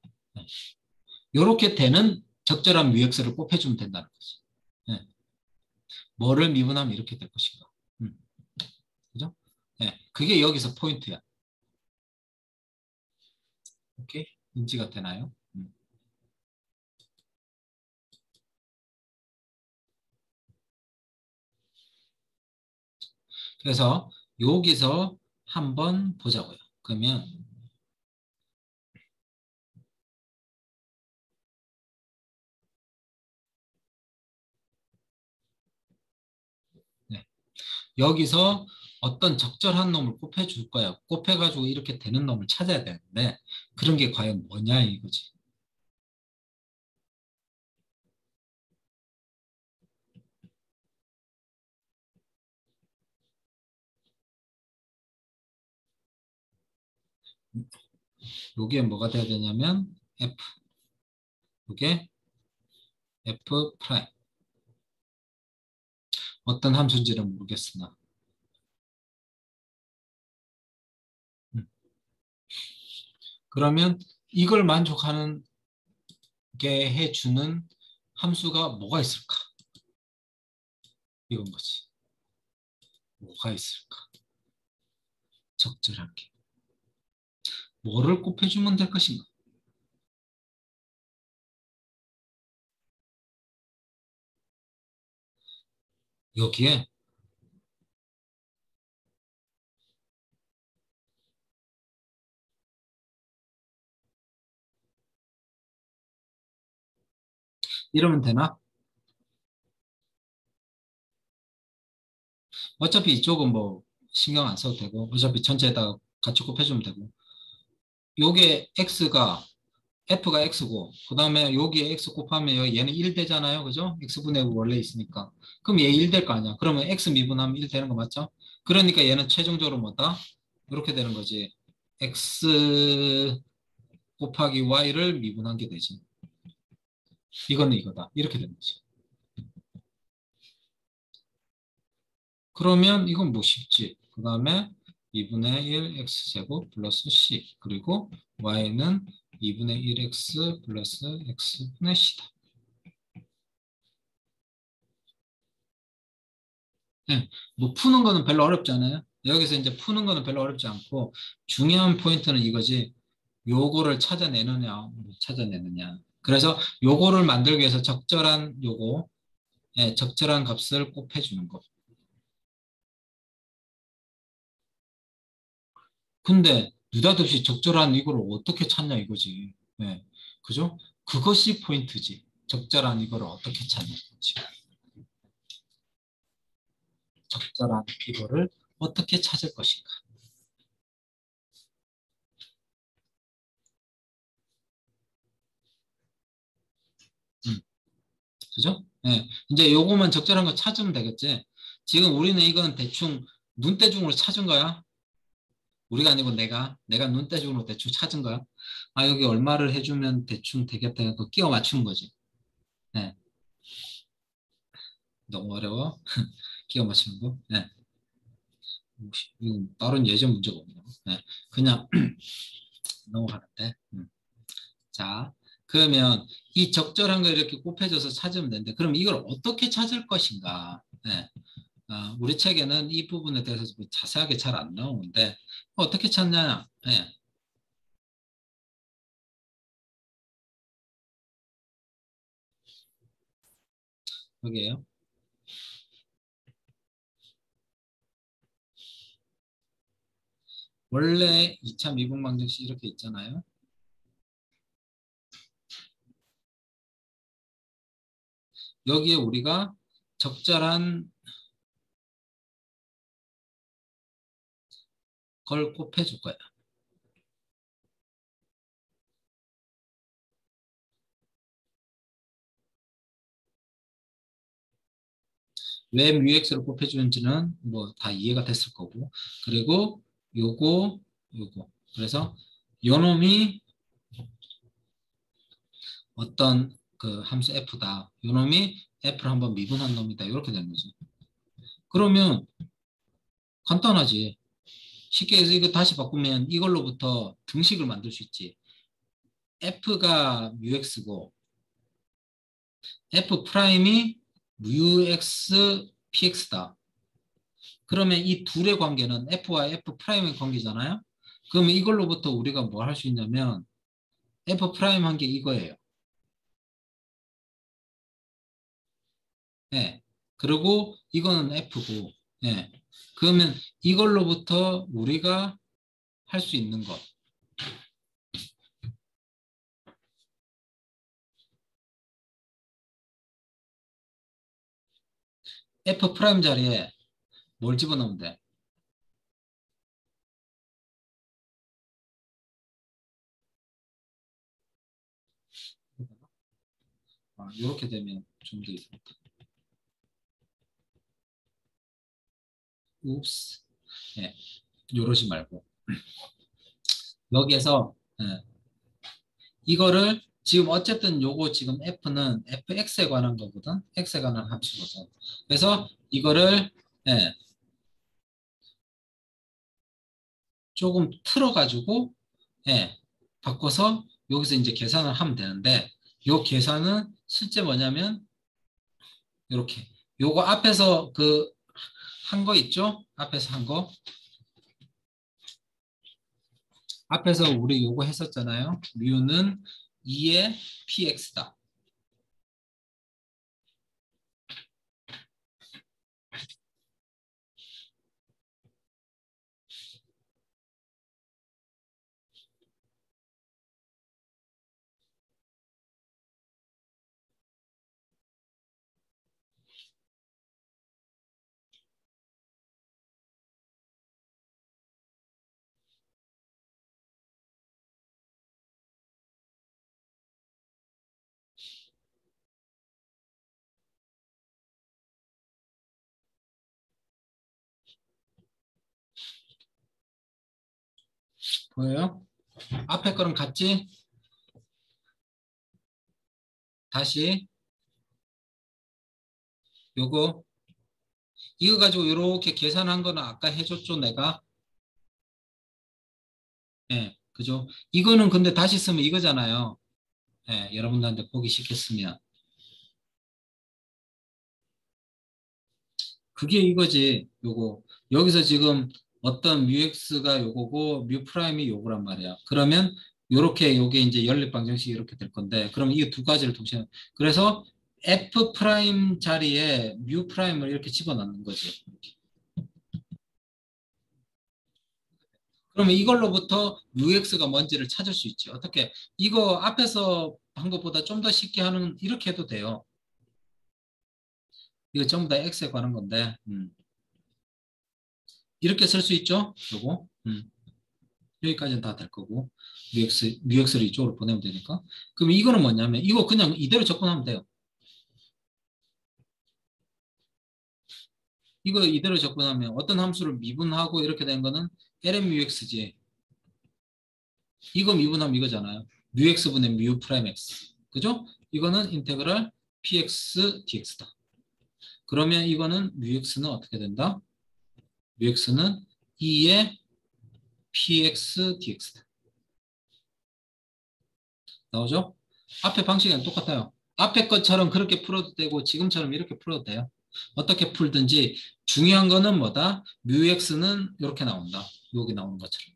요렇게 되는 적절한 뮤x를 곱해주면 된다는 거지. 네. 뭐를 미분하면 이렇게 될 것인가. 그죠? 네. 그게 여기서 포인트야. 오케이? 인지가 되나요? 그래서 여기서 한번 보자고요. 그러면 네. 여기서 어떤 적절한 놈을 곱해줄 거야. 곱해가지고 이렇게 되는 놈을 찾아야 되는데 그런 게 과연 뭐냐 이거지. 요게 뭐가 돼야 되냐면 f 요게 f 프라임 어떤 함수인지는 모르겠으나 그러면 이걸 만족하는 게 해주는 함수가 뭐가 있을까? 이건 거지. 뭐가 있을까? 적절한 게. 뭐를 곱해주면 될 것인가? 여기에 이러면 되나? 어차피 이쪽은 뭐 신경 안 써도 되고 어차피 전체에다 같이 곱해주면 되고 요게 x가 f가 x고 그 다음에 여기에 x 곱하면 얘는 1 되잖아요. 그죠? x분의 5 원래 있으니까 그럼 얘 1 될 거 아니야. 그러면 x 미분하면 1 되는 거 맞죠? 그러니까 얘는 최종적으로 뭐다? 이렇게 되는 거지. x 곱하기 y를 미분한 게 되지. 이거는 이거다. 이렇게 되는 거지. 그러면 이건 뭐 쉽지. 그 다음에 2분의 1 x제곱 플러스 c 그리고 y는 2분의 1x 플러스 x분의 c다. 네, 뭐 푸는 거는 별로 어렵지 않아요. 여기서 이제 푸는 거는 별로 어렵지 않고 중요한 포인트는 이거지. 요거를 찾아내느냐, 못 찾아내느냐. 그래서 요거를 만들기 위해서 적절한 요거, 예, 적절한 값을 곱해주는 거. 근데 느닷없이 적절한 이거를 어떻게 찾냐 이거지. 예, 그죠? 그것이 포인트지. 적절한 이거를 어떻게 찾냐 이거지. 적절한 이거를 어떻게 찾을 것인가. 그죠? 예. 이제 요거만 적절한 거 찾으면 되겠지. 지금 우리는 이건 대충 눈대중으로 찾은 거야. 우리가 아니고 내가 눈대중으로 대충 찾은 거야. 아, 여기 얼마를 해주면 대충 되겠다. 그 끼워 맞추는 거지. 예. 너무 어려워. 끼워 맞추는 거. 예. 이건 다른 예전 문제가 없네요. 예. 그냥 넘어가는데. 자, 그러면 이 적절한 거 이렇게 곱해줘서 찾으면 되는데, 그럼 이걸 어떻게 찾을 것인가? 예. 우리 책에는 이 부분에 대해서 자세하게 잘 안 나오는데 어떻게 찾냐? 예. 여기에요. 원래 2차 미분 방정식 이렇게 있잖아요. 여기에 우리가 적절한 걸 곱해줄 거야. 왜 뮤x를 곱해주는지는 뭐 다 이해가 됐을 거고, 그리고 요거 그래서 요 놈이 어떤 그 함수 f다. 요 놈이 f를 한번 미분한 놈이다. 이렇게 되는 거지. 그러면 간단하지. 쉽게 해서 이거 다시 바꾸면 이걸로부터 등식을 만들 수 있지. f가 뮤x고 f 프라임이 뮤x px다. 그러면 이 둘의 관계는 f와 f 프라임의 관계잖아요. 그러면 이걸로부터 우리가 뭘 할 수 있냐면 f 프라임 한 게 이거예요. 예. 그리고 이거는 f고, 예. 그러면 이걸로부터 우리가 할 수 있는 것. f 프라임 자리에 뭘 집어넣으면 돼? 이렇게 되면 좀 더 이상하다. 옵스. 예. 요러지 말고. 여기에서, 예. 이거를 지금 어쨌든 요거 지금 f는 fx에 관한 거거든. x에 관한 함수거든. 그래서 이거를, 예. 조금 틀어가지고, 예. 바꿔서 여기서 이제 계산을 하면 되는데, 요 계산은 실제 뭐냐면, 요렇게. 요거 앞에서 그, 한 거 있죠? 앞에서 한 거. 앞에서 우리 요거 했었잖아요. 뮤는 2의 px다. 보여요? 앞에 거랑 같지? 다시 요거 이거 가지고 이렇게 계산한 거는 아까 해줬죠 내가. 예, 그죠? 이거는 근데 다시 쓰면 이거잖아요. 예, 여러분들한테 보기 쉽게 쓰면 그게 이거지. 요거 여기서 지금 어떤 뮤x가 요거고 뮤 프라임이 요거란 말이야. 그러면 요렇게 요게 이제 연립 방정식이 이렇게 될 건데 그러면 이 두 가지를 동시에 그래서 f 프라임 자리에 뮤 프라임을 이렇게 집어넣는 거지. 그러면 이걸로부터 UX가 뭔지를 찾을 수 있지. 어떻게? 이거 앞에서 한 것보다 좀 더 쉽게 하는, 이렇게 해도 돼요. 이거 전부 다 X에 관한 건데, 이렇게 쓸 수 있죠? 요거. 여기까지는 다 될 거고, 뮤X를 이쪽으로 보내면 되니까. 그럼 이거는 뭐냐면, 이거 그냥 이대로 접근하면 돼요. 이거 이대로 접근하면 어떤 함수를 미분하고 이렇게 된 거는 LMMUX지. 이거 미분하면 이거잖아요. 뮤X분의 뮤 프라임 X. 그죠? 이거는 인테그랄 PX DX다. 그러면 이거는 뮤x는 어떻게 된다? 뮤x는 2의 px dx다. 나오죠? 앞에 방식은 똑같아요. 앞에 것처럼 그렇게 풀어도 되고 지금처럼 이렇게 풀어도 돼요. 어떻게 풀든지 중요한 거는 뭐다? 뮤x는 이렇게 나온다. 여기 나오는 것처럼.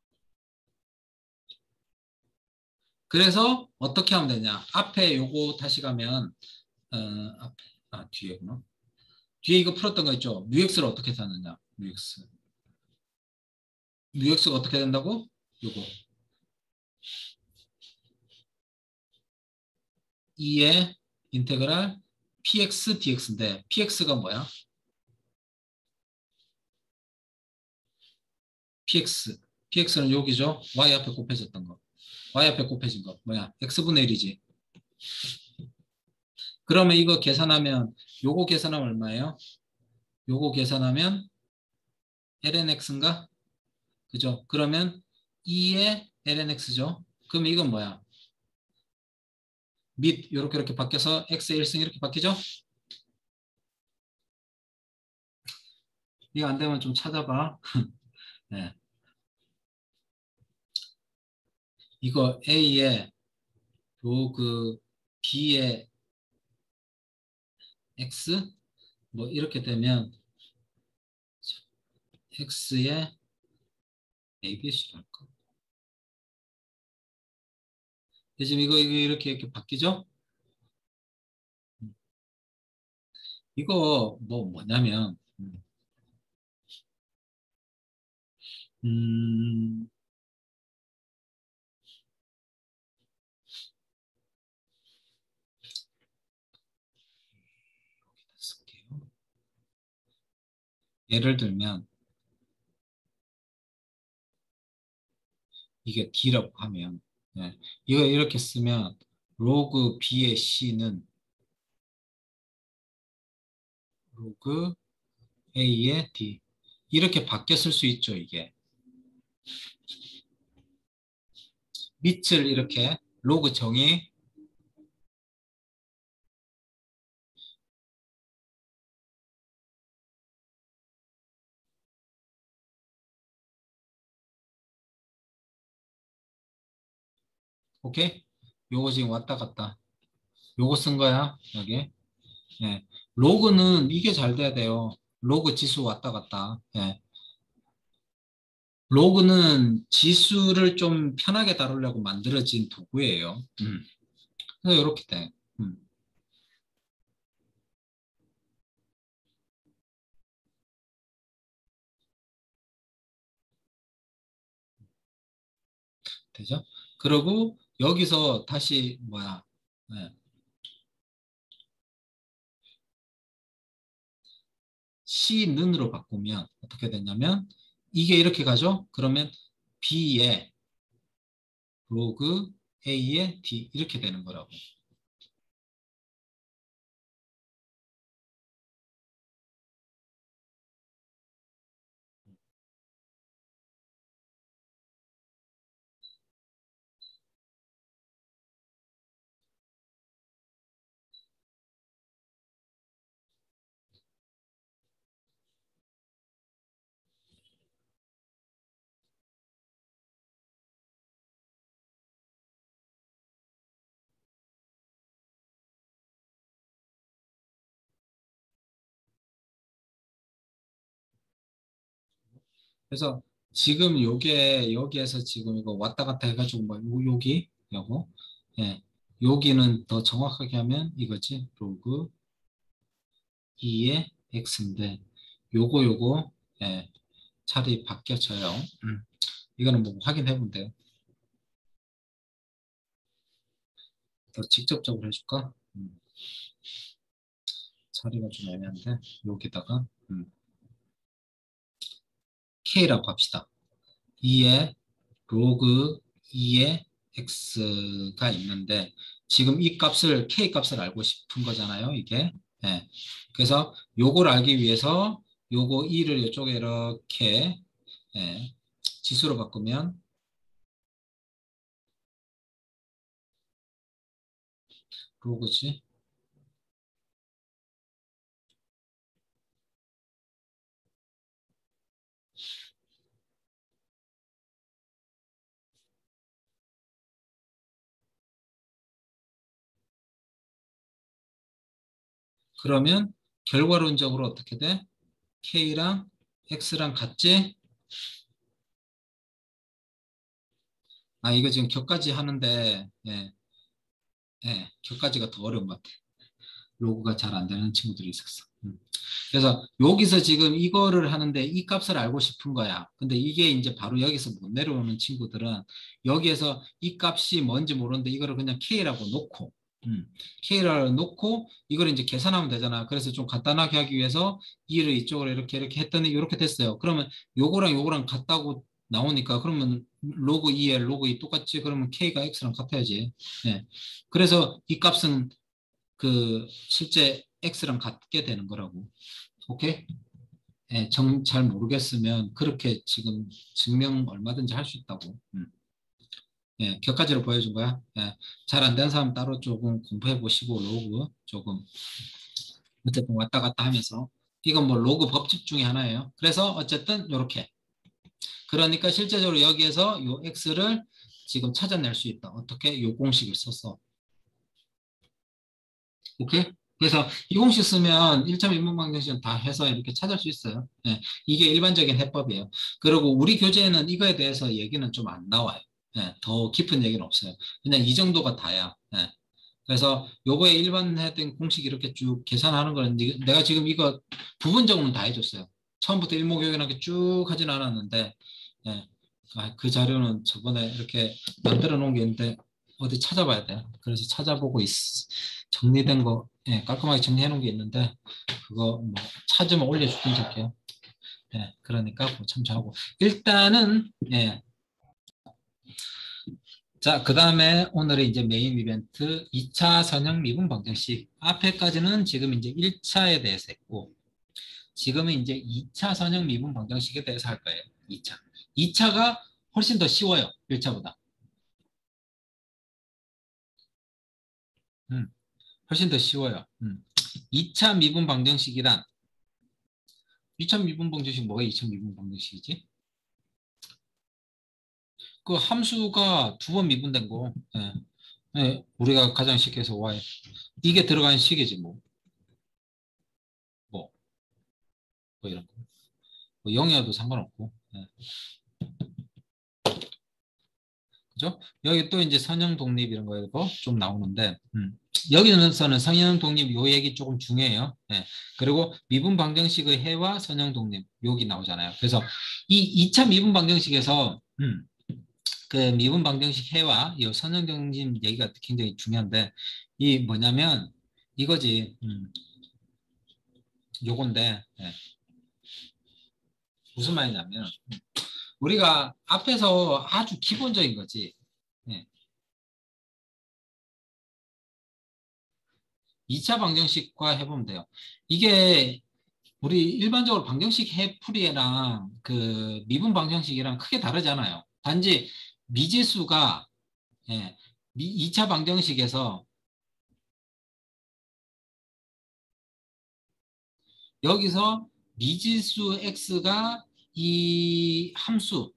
그래서 어떻게 하면 되냐? 앞에 요거 다시 가면 앞에 뒤에구나. 뒤에 이거 풀었던 거 있죠? 뮤x를 어떻게 찾느냐? 뮤x가 어떻게 된다고? 요거 2의 인테그랄 px dx인데 px가 뭐야? px는 여기죠. y 앞에 곱해졌던 거. y 앞에 곱해진 거 뭐야? x분의 1이지. 그러면 이거 계산하면 요거 계산하면 얼마예요? 요거 계산하면 lnx인가? 그죠? 그러면 2의 lnx죠. 그럼 이건 뭐야? 밑 요렇게 이렇게 바뀌어서 x의 1승 이렇게 바뀌죠? 이거 안 되면 좀 찾아봐. 네. 이거 a의 로그 b의 x 뭐 이렇게 되면 x의 abc로 할까? 지금 이거 이렇게 바뀌죠? 이거 뭐냐면 음, 쓸게요. 예를 들면 이게 D라고 하면 네. 이거 이렇게 쓰면 로그 B의 C는 로그 A의 D 이렇게 바뀌어 쓸 수 있죠. 이게 밑을 이렇게 로그 정의 오케이? 요거 지금 왔다 갔다 요거 쓴 거야 여기 네. 로그는 이게 잘 돼야 돼요. 로그 지수 왔다 갔다 네. 로그는 지수를 좀 편하게 다루려고 만들어진 도구예요. 그래서 이렇게 돼. 되죠? 그리고 여기서 다시 뭐야? 네. C는으로 바꾸면 어떻게 되냐면 이게 이렇게 가죠? 그러면 B의 로그 A의 D 이렇게 되는 거라고. 그래서 지금 요게 여기에서 지금 이거 왔다 갔다 해가지고 뭐 여기 요거 예 여기는 더 정확하게 하면 이거지 로그 2의 x인데 요거 예 자리 바뀌어져요. 이거는 뭐 확인해 보면 돼요. 더 직접적으로 해줄까? 자리가 좀 애매한데 여기다가 k라고 합시다. 2의 로그 2의 x가 있는데 지금 이 값을 k 값을 알고 싶은 거잖아요. 이게 예. 그래서 요걸 알기 위해서 요거 2를 이쪽에 이렇게 예. 지수로 바꾸면 로그지. 그러면 결과론적으로 어떻게 돼? k랑 x랑 같지? 아 이거 지금 격까지 하는데 예, 격까지가 더 어려운 것 같아. 로그가 잘 안 되는 친구들이 있었어. 그래서 여기서 지금 이거를 하는데 이 값을 알고 싶은 거야. 근데 이게 이제 바로 여기서 못 내려오는 친구들은 여기에서 이 값이 뭔지 모르는데 이거를 그냥 K라고 놓고 K라고 놓고 이걸 이제 계산하면 되잖아. 그래서 좀 간단하게 하기 위해서 2를 이쪽으로 이렇게 했더니 이렇게 됐어요. 그러면 요거랑 같다고 나오니까 그러면 로그 2에 로그 2 똑같지? 그러면 K가 X랑 같아야지. 네. 그래서 이 값은 그 실제 X랑 같게 되는 거라고. 오케이? 예, 잘 모르겠으면 그렇게 지금 증명 얼마든지 할 수 있다고. 예, 격가지로 보여준 거야. 예, 잘 안 된 사람 따로 조금 공부해 보시고 로그 조금 어쨌든 왔다 갔다 하면서 이건 뭐 로그 법칙 중에 하나예요. 그래서 어쨌든 이렇게. 그러니까 실제적으로 여기에서 요 x를 지금 찾아낼 수 있다. 어떻게? 요 공식을 써서. 오케이? 그래서 이 공식 쓰면 1차 인문방정식은 다 해서 이렇게 찾을 수 있어요. 예, 이게 일반적인 해법이에요. 그리고 우리 교재에는 이거에 대해서 얘기는 좀 안 나와요. 예, 더 깊은 얘기는 없어요. 그냥 이 정도가 다야. 예. 그래서 요거에 일반화된 공식 이렇게 쭉 계산하는 거는 내가 지금 이거 부분적으로는 다 해줬어요. 처음부터 일목요연하게 쭉 하진 않았는데 예, 그 자료는 저번에 이렇게 만들어 놓은 게 있는데 어디 찾아봐야 돼요. 그래서 찾아보고 정리된 거 예, 깔끔하게 정리해 놓은 게 있는데 그거 뭐 찾으면 올려주든지 할게요. 예, 그러니까 그거 참조하고 일단은 예. 자, 그 다음에 오늘의 이제 메인 이벤트 2차 선형 미분 방정식. 앞에까지는 지금 이제 1차에 대해서 했고, 지금은 이제 2차 선형 미분 방정식에 대해서 할 거예요. 2차. 2차가 훨씬 더 쉬워요. 1차보다. 훨씬 더 쉬워요. 2차 미분 방정식이란 2차 미분 방정식 뭐가 2차 미분 방정식이지? 그 함수가 두 번 미분된 거. 예. 예, 우리가 가장 쉽게 해서 y. 이게 들어간 식이지 뭐. 뭐, 뭐 이런 거. 뭐 0이어도 상관없고. 예. 그죠? 여기 또 이제 선형 독립 이런 거 이거 좀 나오는데 여기서는 선형 독립 요 얘기 조금 중요해요. 예. 그리고 미분 방정식의 해와 선형 독립 여기 나오잖아요. 그래서 이 2차 미분 방정식에서 그 미분 방정식 해와 이 선형 독립 얘기가 굉장히 중요한데 이 뭐냐면 이거지. 요건데 예. 무슨 말이냐면 우리가 앞에서 아주 기본적인 거지. 예. 2차 방정식과 해보면 돼요. 이게 우리 일반적으로 방정식 해풀이랑 그 미분 방정식이랑 크게 다르잖아요. 단지 미지수가 예, 2차 방정식에서 여기서 미지수 x가 이 함수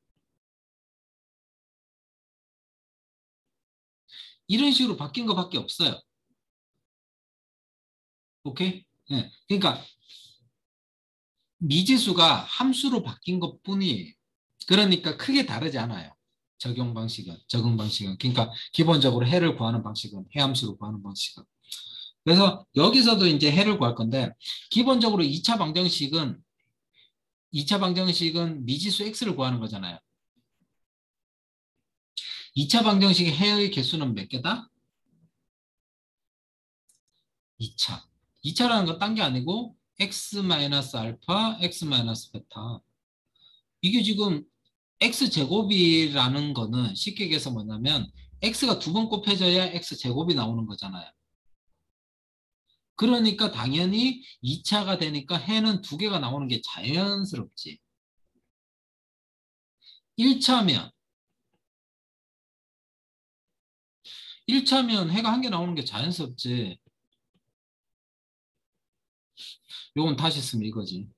이런 식으로 바뀐 것밖에 없어요. 오케이? 예, 그러니까 미지수가 함수로 바뀐 것 뿐이에요. 그러니까 크게 다르지 않아요. 적용 방식은. 그러니까 기본적으로 해를 구하는 방식은 해함수로 구하는 방식은. 그래서 여기서도 이제 해를 구할 건데 기본적으로 2차 방정식은 미지수 x를 구하는 거잖아요. 2차 방정식의 해의 개수는 몇 개다? 2차. 2차라는 건 딴 게 아니고 x-알파, x-베타. 이게 지금 x제곱이라는 거는 쉽게 얘기해서 뭐냐면 x가 2번 곱해져야 x제곱이 나오는 거잖아요. 그러니까 당연히 2차가 되니까 해는 2개가 나오는 게 자연스럽지. 1차면 해가 1개 나오는 게 자연스럽지. 요건 다시 쓰면 이거지.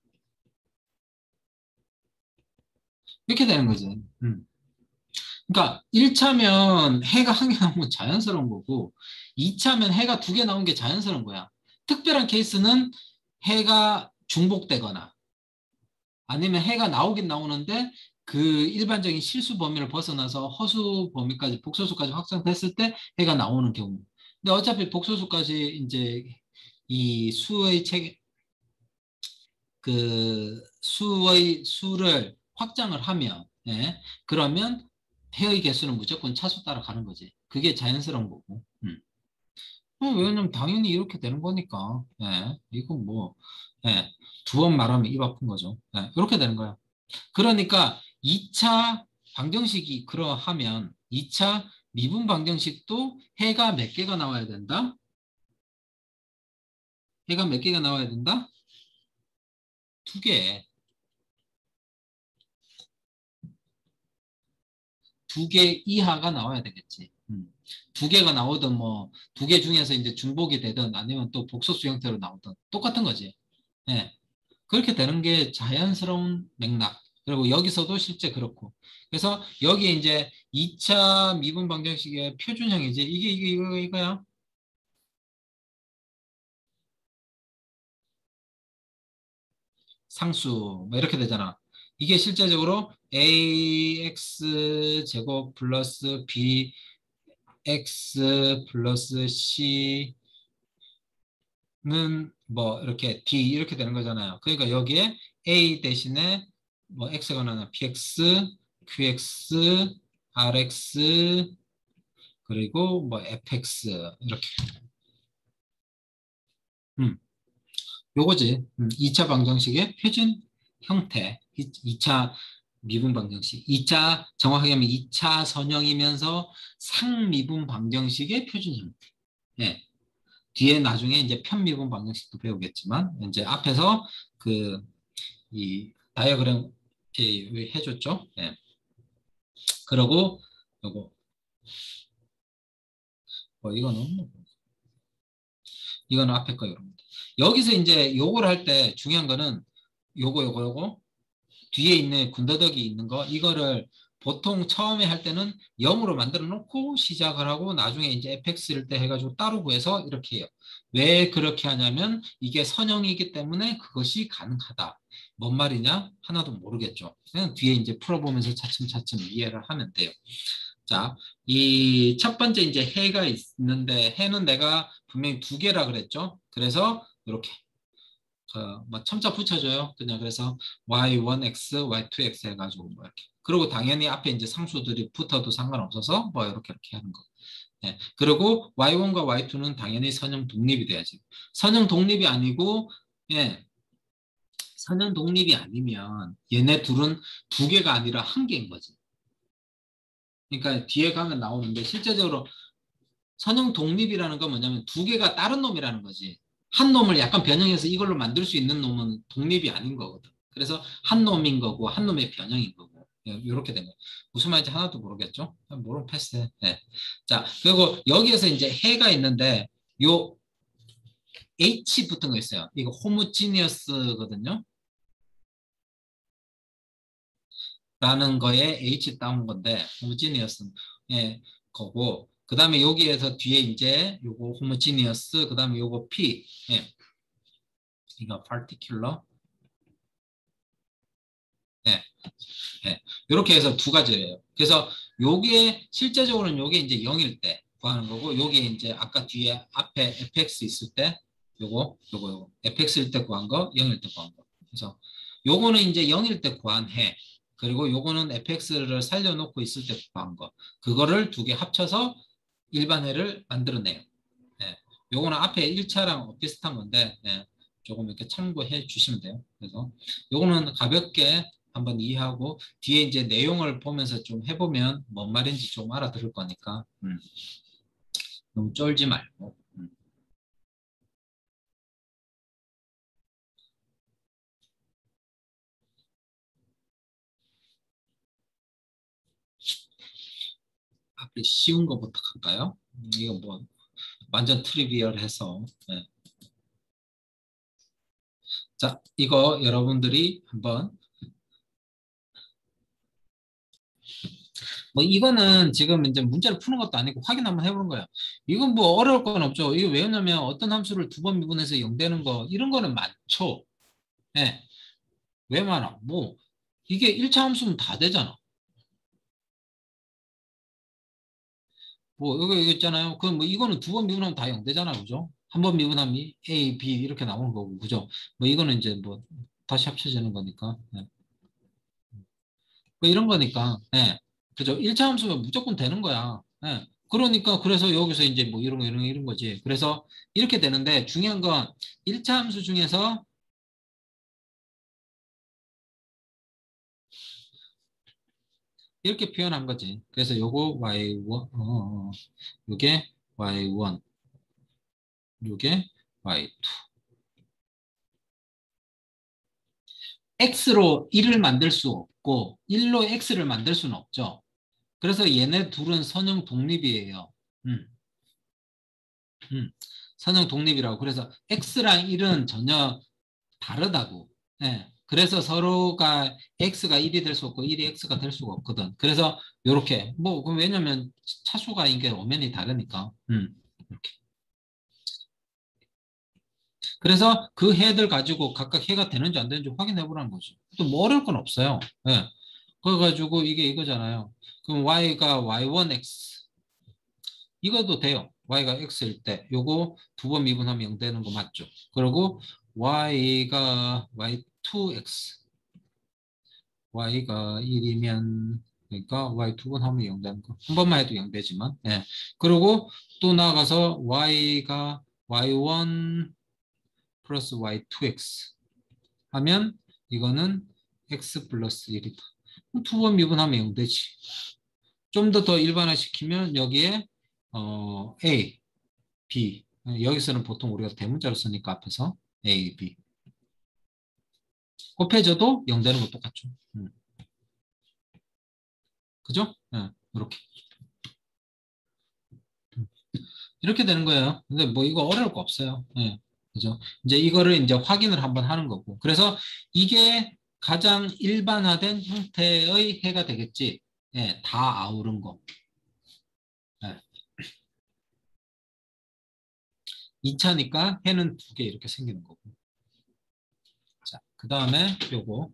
이렇게 되는 거지. 그러니까 1차면 해가 1개 나오면 자연스러운 거고 2차면 해가 2개 나온 게 자연스러운 거야. 특별한 케이스는 해가 중복되거나 아니면 해가 나오긴 나오는데 그 일반적인 실수 범위를 벗어나서 허수 범위까지 복소수까지 확장됐을 때 해가 나오는 경우. 근데 어차피 복소수까지 이제 이 수의 수를 확장을 하면 그러면 해의 개수는 무조건 차수 따라가는 거지. 그게 자연스러운 거고. 왜냐면 당연히 이렇게 되는 거니까. 이건 뭐 2번 말하면 입 아픈 거죠. 이렇게 되는 거야. 그러니까 2차 방정식이 그러하면 2차 미분 방정식도 해가 몇 개가 나와야 된다? 해가 몇 개가 나와야 된다? 2개. 2개 이하가 나와야 되겠지. 2개가 나오든 뭐 2개 중에서 이제 중복이 되든 아니면 또 복소수 형태로 나오든 똑같은 거지. 그렇게 되는 게 자연스러운 맥락. 그리고 여기서도 실제 그렇고. 그래서 여기에 이제 2차 미분 방정식의 표준형이지. 이거야. 상수 뭐 이렇게 되잖아. 이게 실제적으로 ax 제곱 플러스 bx 플러스 c는 뭐 이렇게 d 이렇게 되는 거잖아요. 그러니까 여기에 a 대신에 뭐 x가 나나 px, qx, rx 그리고 뭐 fx 이렇게. 요거지. 2차 방정식의 표준 형태. 2차 미분 방정식. 2차 정확하게 하면 2차 선형이면서 상미분 방정식의 표준 형태. 뒤에 나중에 이제 편미분 방정식도 배우겠지만 이제 앞에서 이 다이어그램 해줬죠. 그러고 요거 이거는 앞에 거 여러분들. 여기서 이제 요걸 할 때 중요한 거는 요거 뒤에 있는 군더더기 있는 거 이거를 보통 처음에 할 때는 0으로 만들어 놓고 시작을 하고 나중에 이제 fx일 때 해가지고 따로 구해서 이렇게 해요. 왜 그렇게 하냐면 이게 선형이기 때문에 그것이 가능하다. 뭔 말이냐? 하나도 모르겠죠. 그냥 뒤에 이제 풀어보면서 차츰차츰 이해를 하면 돼요. 자, 이 첫 번째 이제 해가 있는데 해는 내가 분명히 2개라 그랬죠. 그래서 이렇게 뭐 첨자 붙여줘요. 그냥 그래서 y1x, y2x 해가지고 뭐 이렇게. 그리고 당연히 앞에 이제 상수들이 붙어도 상관없어서 뭐 이렇게 하는 거. 그리고 y1과 y2는 당연히 선형 독립이 돼야지. 선형 독립이 아니고 선형 독립이 아니면 얘네 둘은 2개가 아니라 1개인 거지. 그러니까 뒤에 가면 나오는데 실제적으로 선형 독립이라는 건 뭐냐면 2개가 다른 놈이라는 거지. 한 놈을 약간 변형해서 이걸로 만들 수 있는 놈은 독립이 아닌 거거든. 그래서 한 놈인 거고 한 놈의 변형인 거고 이렇게 된 거예요. 무슨 말인지 하나도 모르겠죠? 모르면 패스해. 자, 그리고 여기에서 이제 해가 있는데 요 H 붙은 거 있어요. 이거 호모지니어스거든요. 라는 거에 H 따온 건데 호모지니어스 거고 그 다음에 여기에서 뒤에 이제 요거 호모지니어스 그 다음에 요거 P 이거 particular 예. 예. 이렇게 해서 두 가지예요. 그래서 요게 실제적으로는 요게 이제 0일 때 구하는 거고, 요게 이제 아까 뒤에 앞에 fx 있을 때 요거 fx일 때 구한 거, 0일 때 구한 거. 그래서 요거는 이제 0일 때 구한 해. 그리고 요거는 fx를 살려놓고 있을 때 구한 거. 그거를 두 개 합쳐서 일반 해를 만들어내요. 예. 요거는 앞에 1차랑 비슷한 건데, 예. 조금 이렇게 참고해 주시면 돼요. 그래서 요거는 가볍게 한번 이해하고 뒤에 이제 내용을 보면서 좀 해보면 뭔 말인지 좀 알아들을 거니까 너무 쫄지 말고. 앞에 쉬운 거부터 갈까요? 이거 뭐 완전 트리비얼해서. 네. 자, 이거 여러분들이 한번 뭐 이거는 지금 이제 문제를 푸는 것도 아니고 확인 한번 해보는 거예요. 이건 뭐 어려울 건 없죠. 이거 왜냐면 어떤 함수를 두 번 미분해서 0 되는 거 이런 거는 많죠. 예. 왜 많아? 뭐 이게 1차 함수면 다 되잖아. 뭐 이거 있잖아요. 그 뭐 이거는 두 번 미분하면 다 0 되잖아. 그죠? 한 번 미분하면 A, B 이렇게 나오는 거고. 그죠? 뭐 이거는 이제 뭐 다시 합쳐지는 거니까. 예. 뭐 이런 거니까. 예. 그죠? 1차 함수면 무조건 되는 거야. 예. 그러니까 그래서 여기서 이제 뭐 이런 거 이런 거지. 그래서 이렇게 되는데 중요한 건 1차 함수 중에서 이렇게 표현한 거지. 그래서 요거 y1 요게 y1 요게 y2 x로 1을 만들 수 없고 1로 x를 만들 수는 없죠. 그래서 얘네 둘은 선형 독립이에요. 선형 독립이라고. 그래서 x랑 1은 전혀 다르다고. 예. 그래서 서로가 x가 1이 될 수 없고 1이 x가 될 수가 없거든. 그래서 요렇게 뭐 왜냐면 차수가 이게 엄연히 다르니까. 이렇게. 그래서 그 해들 가지고 각각 해가 되는지 안 되는지 확인해 보라는 거지. 또 뭐 어려울 건 없어요. 예. 그래가지고 이게 이거잖아요. 그럼 y가 y1x 이것도 돼요. y가 x일 때 요거 두 번 미분하면 0 되는 거 맞죠? 그리고 y가 y2x y가 1이면 그러니까 y 두 번 하면 0 되는 거. 한 번만 해도 0 되지만. 예. 그리고 또 나가서 y가 y1 플러스 y2x 하면 이거는 x 플러스 1이다. 두 번 미분하면 0 되지. 좀 더 일반화시키면 여기에 A, B 여기서는 보통 우리가 대문자로 쓰니까 앞에서 A, B 곱해져도 0 되는 거 똑같죠. 그죠? 이렇게 이렇게 되는 거예요. 근데 뭐 이거 어려울 거 없어요. 그죠? 이제 이거를 이제 확인을 한번 하는 거고. 그래서 이게 가장 일반화된 형태의 해가 되겠지. 다 아우른 거. 2차니까 해는 두 개 이렇게 생기는 거고. 자, 그 다음에 요거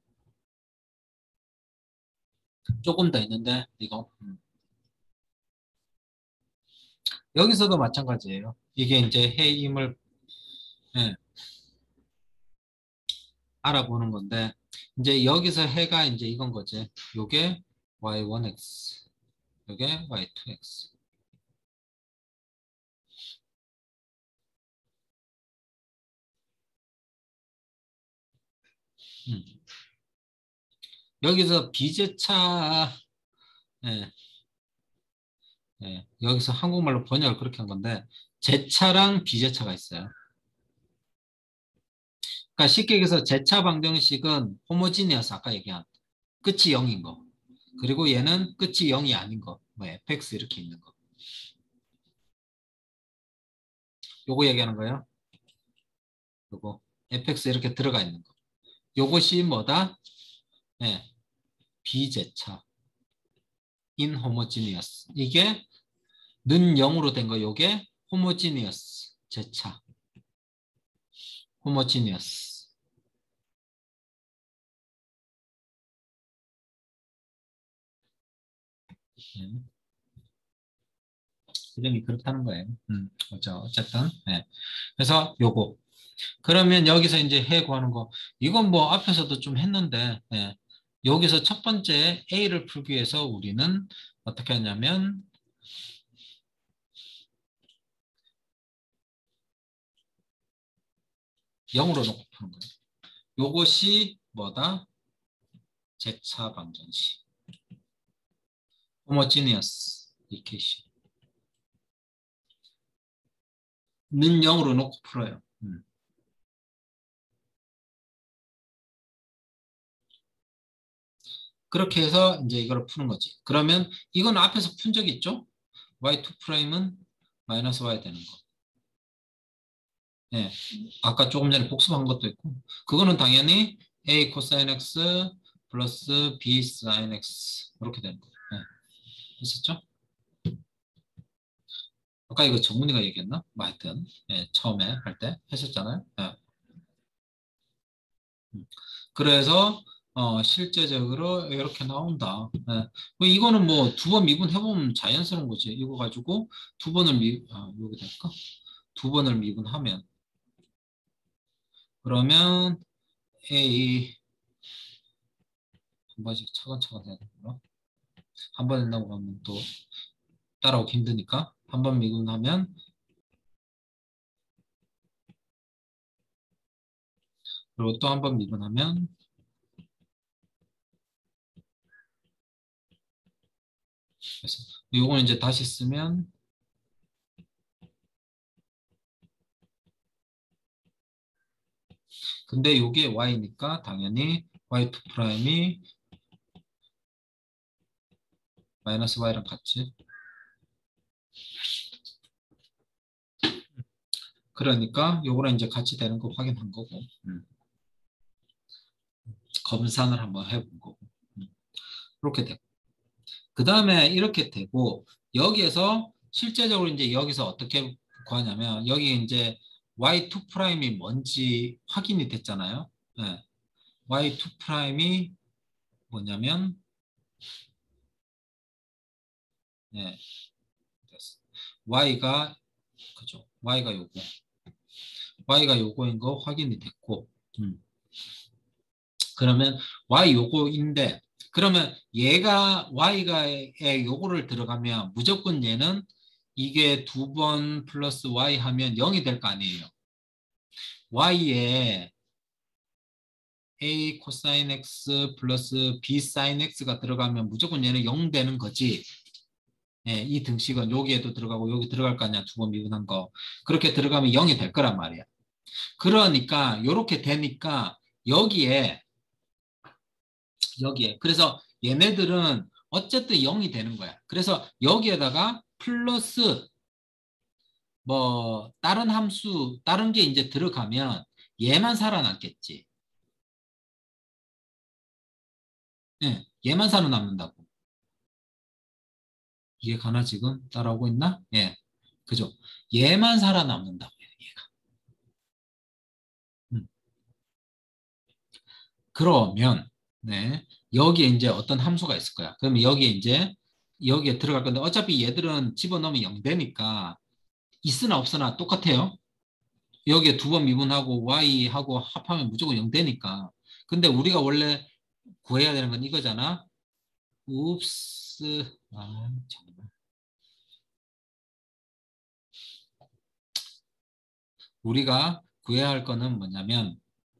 조금 더 있는데 이거 여기서도 마찬가지예요. 이게 이제 해임을 알아보는 건데 이제 여기서 해가 이제 이건 거지. 요게 y1x, 요게 y2x. 여기서 비제차 여기서 한국말로 번역을 그렇게 한 건데 제차랑 비제차가 있어요. 그러니까 쉽게 얘기해서 제차 방정식은 호모지니어스 아까 얘기한 끝이 0인 거. 그리고 얘는 끝이 0이 아닌 거. 뭐 fx 이렇게 있는 거. 요거 얘기하는 거예요. 요거 fx 이렇게 들어가 있는 거. 요것이 뭐다? 비제차. inhomogeneous. 이게 는 0으로 된 거. 요게 homogeneous. 제차. homogeneous. 규정이 그렇다는 거예요. 어쨌든. 네. 그래서 요거. 그러면 여기서 이제 해 구하는 거. 이건 뭐 앞에서도 좀 했는데, 네. 여기서 첫 번째 A를 풀기 위해서 우리는 어떻게 하냐면, 0으로 놓고 푸는 거예요. 요것이 뭐다? 제차 방정식. 호모지니어스 이케이션. 는 0으로 놓고 풀어요. 그렇게 해서 이제 이걸 푸는 거지. 그러면 이건 앞에서 푼 적 있죠? y2'은 마이너스 y 되는 거. 네. 아까 조금 전에 복습한 것도 있고, 그거는 당연히 a 코사인 x 플러스 b 사인 x 이렇게 되는 거예요. 네. 있었죠? 아까 이거 정문이가 얘기했나? 뭐 하여튼 네, 처음에 할 때 했었잖아요. 네. 그래서 실제적으로 이렇게 나온다. 네. 이거는 뭐 두 번 미분해보면 자연스러운 거지. 이거 가지고 두 번을 여기 될까? 두 번을 미분하면 그러면 A 한 번씩 차근차근 해야 되구나. 한 번 한다고 하면 또 따라오기 힘드니까 한 번 미분하면 그리고 또 한 번 미분하면 그래서 요거는 이제 다시 쓰면 근데 요게 y니까 당연히 y2'이 마이너스 y랑 같지. 그러니까 요거랑 이제 같이 되는 거 확인한 거고 검산을 한번 해본 거고 그렇게 되고 그 다음에 이렇게 되고 여기에서 실제적으로 이제 여기서 어떻게 구하냐면 여기 이제 y2'이 뭔지 확인이 됐잖아요. 네. y2'이 뭐냐면 네. y가 그죠? y가 요거인 거 확인이 됐고 그러면 y 요거인데 그러면 얘가 y가 요거를 들어가면 무조건 얘는 이게 두 번 플러스 y 하면 0이 될 거 아니에요. y에 a 코사인 x 플러스 b 사인 x가 들어가면 무조건 얘는 0 되는 거지. 예, 이 등식은 여기에도 들어가고 여기 들어갈 거 아니야. 두 번 미분한 거. 그렇게 들어가면 0이 될 거란 말이야. 그러니까 이렇게 되니까 여기에 그래서 얘네들은 어쨌든 0이 되는 거야. 그래서 여기에다가 플러스 뭐 다른 함수 다른 게 이제 들어가면 얘만 살아남겠지. 예, 얘만 살아남는다고. 이해 가나 지금? 따라오고 있나? 예, 그죠? 얘만 살아남는다고요. 얘가. 그러면 네, 여기에 이제 어떤 함수가 있을 거야. 그러면 여기에 들어갈 건데 어차피 얘들은 집어넣으면 0 되니까 있으나 없으나 똑같아요. 여기에 두 번 미분하고 y하고 합하면 무조건 0 되니까. 근데 우리가 원래 구해야 되는 건 이거잖아. 읍스. 아, 정말. 우리가 구해야 할 거는 뭐냐면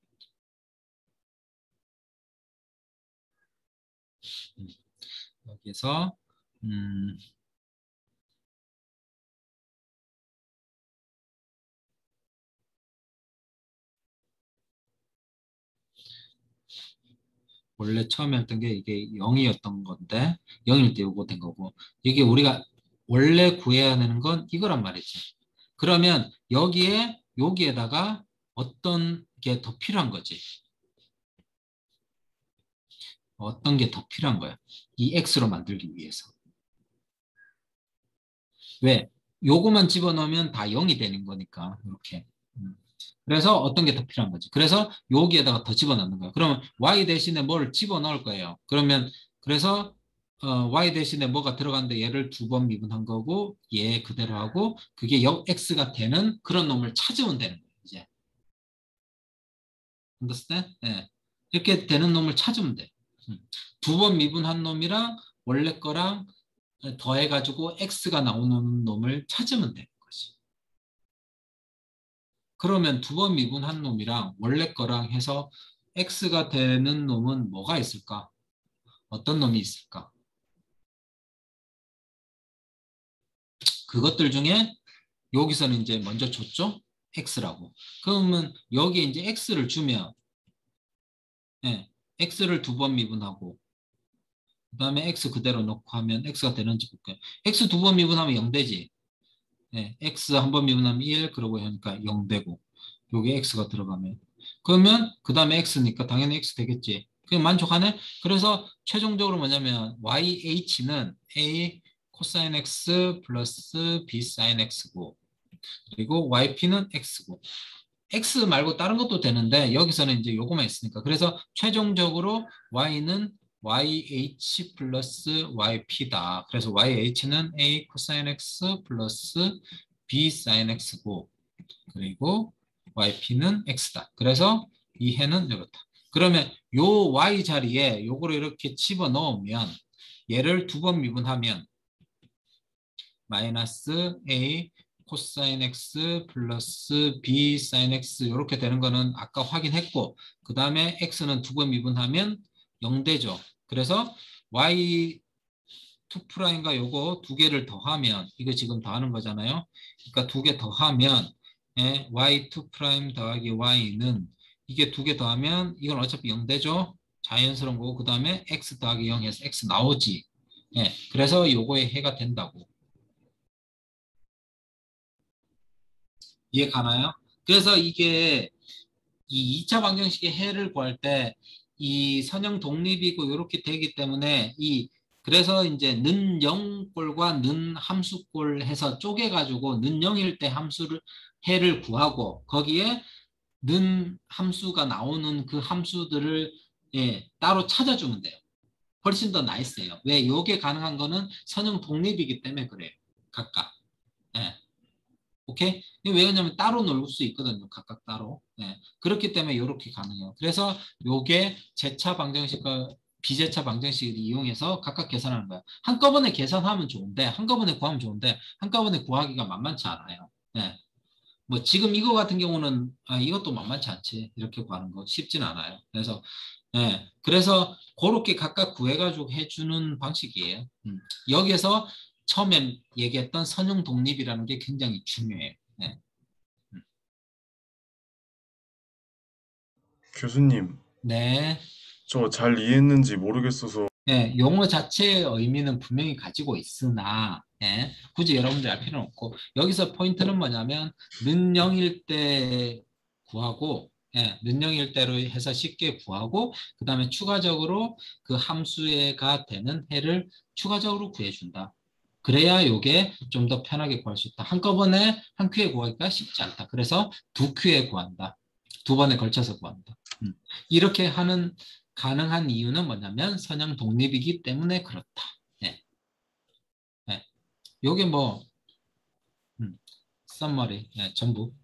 여기서 원래 처음에 했던 게 이게 0이었던 건데 0일 때 요거 된 거고 이게 우리가 원래 구해야 되는 건 이거란 말이지. 그러면 여기에다가 어떤 게 더 필요한 거지. 어떤 게 더 필요한 거야. 이 x로 만들기 위해서. 왜? 요거만 집어넣으면 다 0이 되는 거니까 이렇게. 그래서 어떤 게 더 필요한 거지. 그래서 여기에다가 더 집어넣는 거야. 그러면 y 대신에 뭘 집어넣을 거예요. 그러면 그래서 y 대신에 뭐가 들어갔는데 얘를 2번 미분한 거고 얘 그대로 하고 그게 역 x가 되는 그런 놈을 찾으면 되는 거예요. 이제. understand? 네. 이렇게 되는 놈을 찾으면 돼. 2번 미분한 놈이랑 원래 거랑 더해가지고 x가 나오는 놈을 찾으면 되는 거지. 그러면 2번 미분한 놈이랑 원래 거랑 해서 x가 되는 놈은 뭐가 있을까? 어떤 놈이 있을까? 그것들 중에 여기서는 이제 먼저 줬죠? x라고. 그러면 여기에 이제 x를 주면 네, x를 2번 미분하고 그 다음에 x 그대로 넣고 하면 x가 되는지 볼게요. x 2번 미분하면 0 되지. 네, x 한 번 미분하면 1 그러고 하니까 0 되고 여기 x가 들어가면 그러면 그 다음에 x니까 당연히 x 되겠지. 그냥 만족하네. 그래서 최종적으로 뭐냐면 yh는 a 코사인 x 플러스 b 사인 x고 그리고 yp는 x고 x 말고 다른 것도 되는데 여기서는 이제 요거만 있으니까 그래서 최종적으로 y는 yh 플러스 yp다. 그래서 yh는 a 코사인 x 플러스 b 사인 x고 그리고 yp는 x다. 그래서 이 해는 이렇다. 그러면 요 y 자리에 요거를 이렇게 집어넣으면 얘를 2번 미분하면 마이너스 a 코사인 x 플러스 b 사인 x 이렇게 되는 거는 아까 확인했고 그 다음에 x는 2번 미분하면 0 되죠. 그래서 y 2'과 요거 2개를 더하면 이거 지금 더하는 거잖아요. 그러니까 2개 더하면 y2' 더하기 y는 이게 2개 더하면 이건 어차피 0 되죠. 자연스러운 거고 그 다음에 x 더하기 0 해서 x 나오지. 그래서 요거의 해가 된다고. 이해 가나요? 그래서 이게 이 2차 방정식의 해를 구할 때 이 선형 독립이고 이렇게 되기 때문에 그래서 이제 는 0꼴과 는 함수꼴 해서 쪼개가지고 는 0일 때 해를 구하고 거기에 는 함수가 나오는 그 함수들을 따로 찾아주면 돼요. 훨씬 더 나이스해요. 왜? 이게 가능한 거는 선형 독립이기 때문에 그래요. 각각. 오케이? 왜 그러냐면 따로 놀 수 있거든요. 각각 따로. 그렇기 때문에 이렇게 가능해요. 그래서 요게 제차 방정식과 비제차 방정식을 이용해서 각각 계산하는 거예요. 한꺼번에 계산하면 좋은데 한꺼번에 구하면 좋은데 한꺼번에 구하기가 만만치 않아요. 뭐 지금 이거 같은 경우는 이것도 만만치 않지. 이렇게 구하는 거 쉽진 않아요. 그래서 그렇게 각각 구해가지고 해주는 방식이에요. 여기에서 처음에 얘기했던 선형 독립이라는 게 굉장히 중요해요. 교수님, 네. 저 잘 이해했는지 모르겠어서. 용어 자체의 의미는 분명히 가지고 있으나 굳이 여러분들이 알 필요는 없고 여기서 포인트는 뭐냐면 는 0일 때 구하고 는 0일 때로 해서 쉽게 구하고 그 다음에 추가적으로 그 함수가 되는 해를 추가적으로 구해준다. 그래야 이게 좀 더 편하게 구할 수 있다. 한꺼번에 한 큐에 구하기가 쉽지 않다. 그래서 2큐에 구한다. 2번에 걸쳐서 구한다. 이렇게 하는 가능한 이유는 뭐냐면 선형 독립이기 때문에 그렇다. 요게 뭐 썸머리 전부.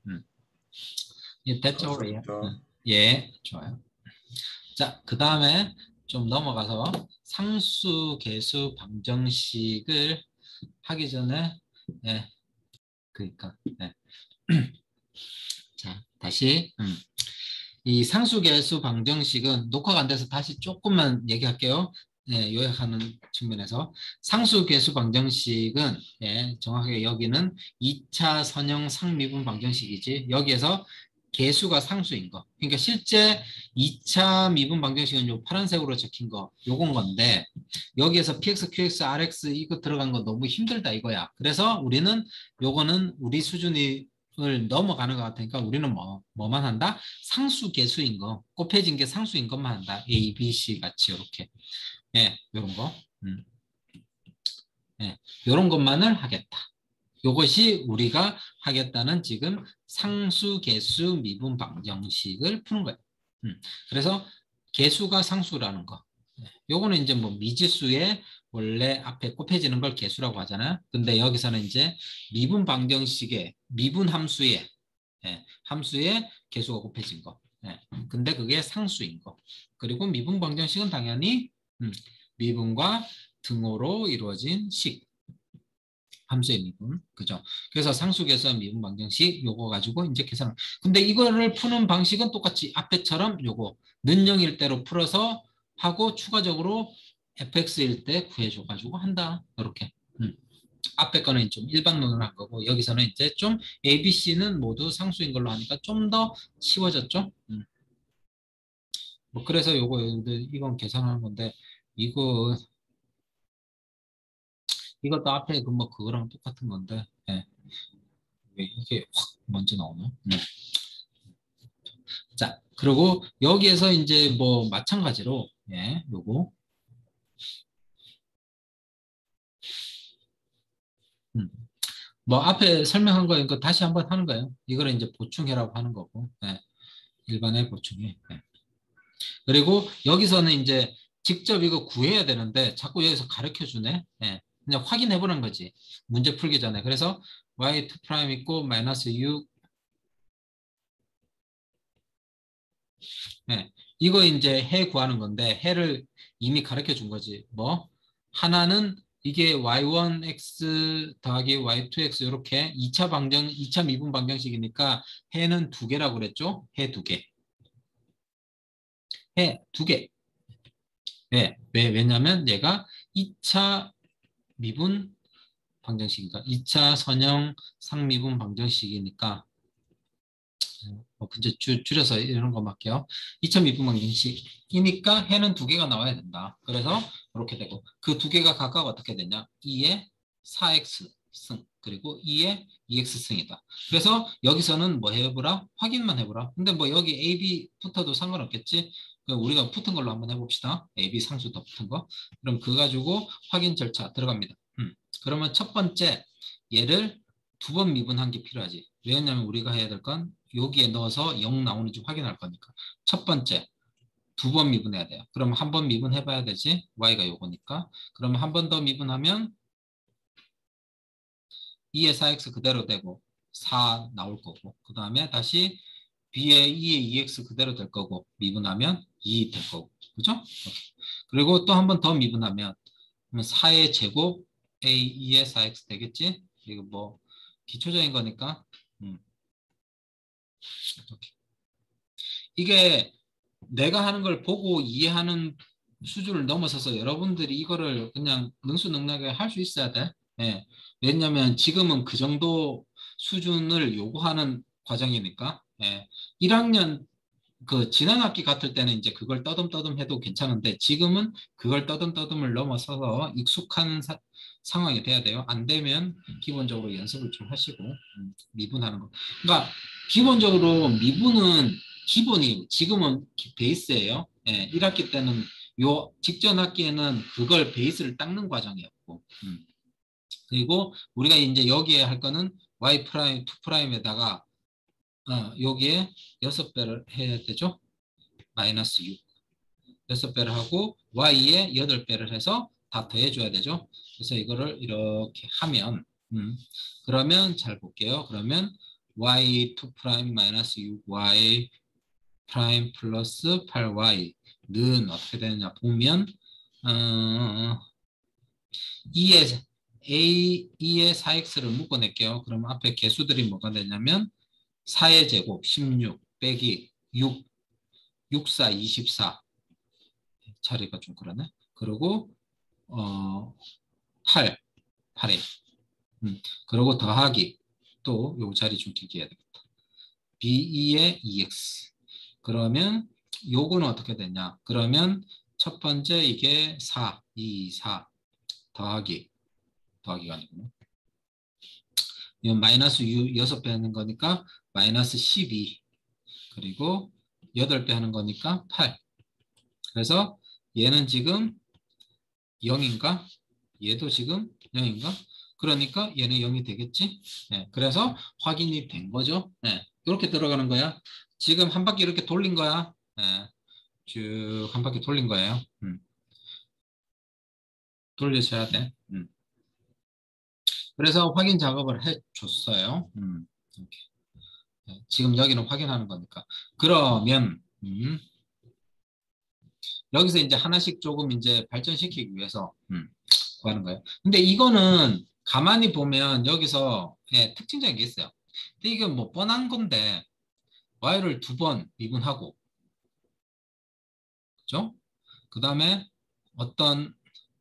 됐죠? 좋아요. 자, 그 다음에 좀 넘어가서 상수 계수 방정식을 하기 전에 그러니까 자, 다시 이 상수계수 방정식은 녹화가 안 돼서 다시 조금만 얘기할게요. 요약하는 측면에서 상수계수 방정식은 정확하게 여기는 2차 선형 상미분 방정식이지 여기에서 계수가 상수인 거. 그러니까 실제 2차 미분 방정식은 요 파란색으로 적힌 거 요건 건데 여기에서 px, qx, rx 이거 들어간 거 너무 힘들다 이거야. 그래서 우리는 요거는 우리 수준이 을 넘어가는 것 같으니까 우리는 뭐만 한다? 상수 계수인 거, 곱해진 게 상수인 것만 한다. A, B, C 같이 이렇게 요런 거 요런 것만을 하겠다. 요것이 우리가 하겠다는 지금 상수 계수 미분 방정식을 푸는 거예요. 그래서 계수가 상수라는 거 요거는 이제 뭐 미지수의 원래 앞에 곱해지는 걸 개수라고 하잖아요. 근데 여기서는 이제 미분 방정식의 미분 함수의 함수의 개수가 곱해진 거. 근데 그게 상수인 거. 그리고 미분 방정식은 당연히 미분과 등호로 이루어진 식. 함수의 미분. 그죠? 그래서 상수 계산 미분 방정식 요거 가지고 이제 계산. 근데 이거를 푸는 방식은 똑같이 앞에처럼 요거 는영일 대로 풀어서 하고 추가적으로 fx일 때 구해줘 가지고 한다. 이렇게. 앞에 거는 좀 일반론을 한 거고 여기서는 이제 좀 A, B, C는 모두 상수인 걸로 하니까 좀 더 쉬워졌죠. 뭐 그래서 요거 이건 계산하는 건데 이것도 앞에 그 뭐 그거랑 똑같은 건데 왜 이게 확 먼저 나오나? 자, 그리고 여기에서 이제 뭐 마찬가지로 요거 뭐 앞에 설명한 거니까 다시 한번 하는 거예요. 이거를 이제 보충해라고 하는 거고 일반의 보충해. 그리고 여기서는 이제 직접 이거 구해야 되는데 자꾸 여기서 가르쳐 주네. 그냥 확인해 보는 거지. 문제 풀기 전에. 그래서 y2' 있고 마이너스 6 이거 이제 해 구하는 건데 해를 이미 가르쳐 준 거지. 뭐 하나는 이게 y1x 더하기 y2x 이렇게 2차 미분 방정식이니까 해는 2개라고 그랬죠? 해 2개. 해 2개. 왜냐면 얘가 2차 미분 방정식이니까 2차 선형 상미분 방정식이니까 이제 줄여서 이런 거 할게요. 2차 미분 방정식이니까 해는 2개가 나와야 된다. 그래서 이렇게 되고 그 2개가 각각 어떻게 되냐? 2의 4x 승 그리고 2의 2x 승이다. 그래서 여기서는 뭐 해보라? 확인만 해보라. 근데 뭐 여기 A, B 붙어도 상관없겠지? 우리가 붙은 걸로 한번 해봅시다. A, B 상수 더 붙은 거. 그럼 그거 가지고 확인 절차 들어갑니다. 그러면 첫 번째 얘를 2번 미분한 게 필요하지. 왜냐면 우리가 해야 될 건 여기에 넣어서 0 나오는지 확인할 거니까. 첫 번째 2번 미분해야 돼요. 그럼 한 번 미분해봐야 되지. y가 요거니까. 그러면 한 번 더 미분하면 2의 4x 그대로 되고 4 나올 거고 그 다음에 다시 b의 2의 2x 그대로 될 거고 미분하면 2 될 거고 그죠? 오케이. 그리고 또 한 번 더 미분하면 4의 제곱 a 2의 4x 되겠지? 이거 뭐 기초적인 거니까 이렇게. 이게 내가 하는 걸 보고 이해하는 수준을 넘어서서 여러분들이 이거를 그냥 능수능란하게 할 수 있어야 돼. 왜냐면 지금은 그 정도 수준을 요구하는 과정이니까. 1학년 그 지난 학기 같을 때는 이제 그걸 떠듬떠듬 해도 괜찮은데 지금은 그걸 떠듬떠듬을 넘어서서 익숙한 상황이 돼야 돼요. 안 되면 기본적으로 연습을 좀 하시고 미분하는 거. 그러니까 기본적으로 미분은 기본이 지금은 베이스예요. 1학기 때는 요 직전 학기에는 그걸 베이스를 닦는 과정이었고 그리고 우리가 이제 여기에 할 거는 y 프라임 2 프라임에다가 여기에 6배를 해야 되죠. 마이너스 6 6배를 하고 y에 8배를 해서 다 더해줘야 되죠. 그래서 이거를 이렇게 하면 그러면 잘 볼게요. 그러면 y 2 프라임 마이너스 6y 프라임 플러스 8y는 어떻게 되느냐 보면 2의 4x를 묶어낼게요. 그럼 앞에 개수들이 뭐가 되냐면 4의 제곱 16 빼기 6 64 24 자리가 좀 그러네. 그리고 8에 그리고 더하기 또 요 자리 좀 길게 해야 되겠다. b2의 2x 그러면 요거는 어떻게 되냐? 그러면 첫 번째 이게 4 2 4 더하기가 아니구나. 이건 마이너스 6배 하는 거니까 마이너스 12 그리고 8배 하는 거니까 8 그래서 얘는 지금 0인가? 얘도 지금 0인가? 그러니까 얘는 0이 되겠지? 그래서 확인이 된 거죠. 이렇게 들어가는 거야. 지금 한 바퀴 이렇게 돌린 거야. 쭉 한 바퀴 돌린 거예요. 돌려줘야 돼. 그래서 확인 작업을 해줬어요. 이렇게. 지금 여기는 확인하는 거니까. 그러면 여기서 이제 하나씩 조금 이제 발전시키기 위해서 구하는 거예요. 근데 이거는 가만히 보면 여기서 특징적인 게 있어요. 근데 이게 뭐 뻔한 건데 y를 2번 미분하고, 그죠? 그 다음에 어떤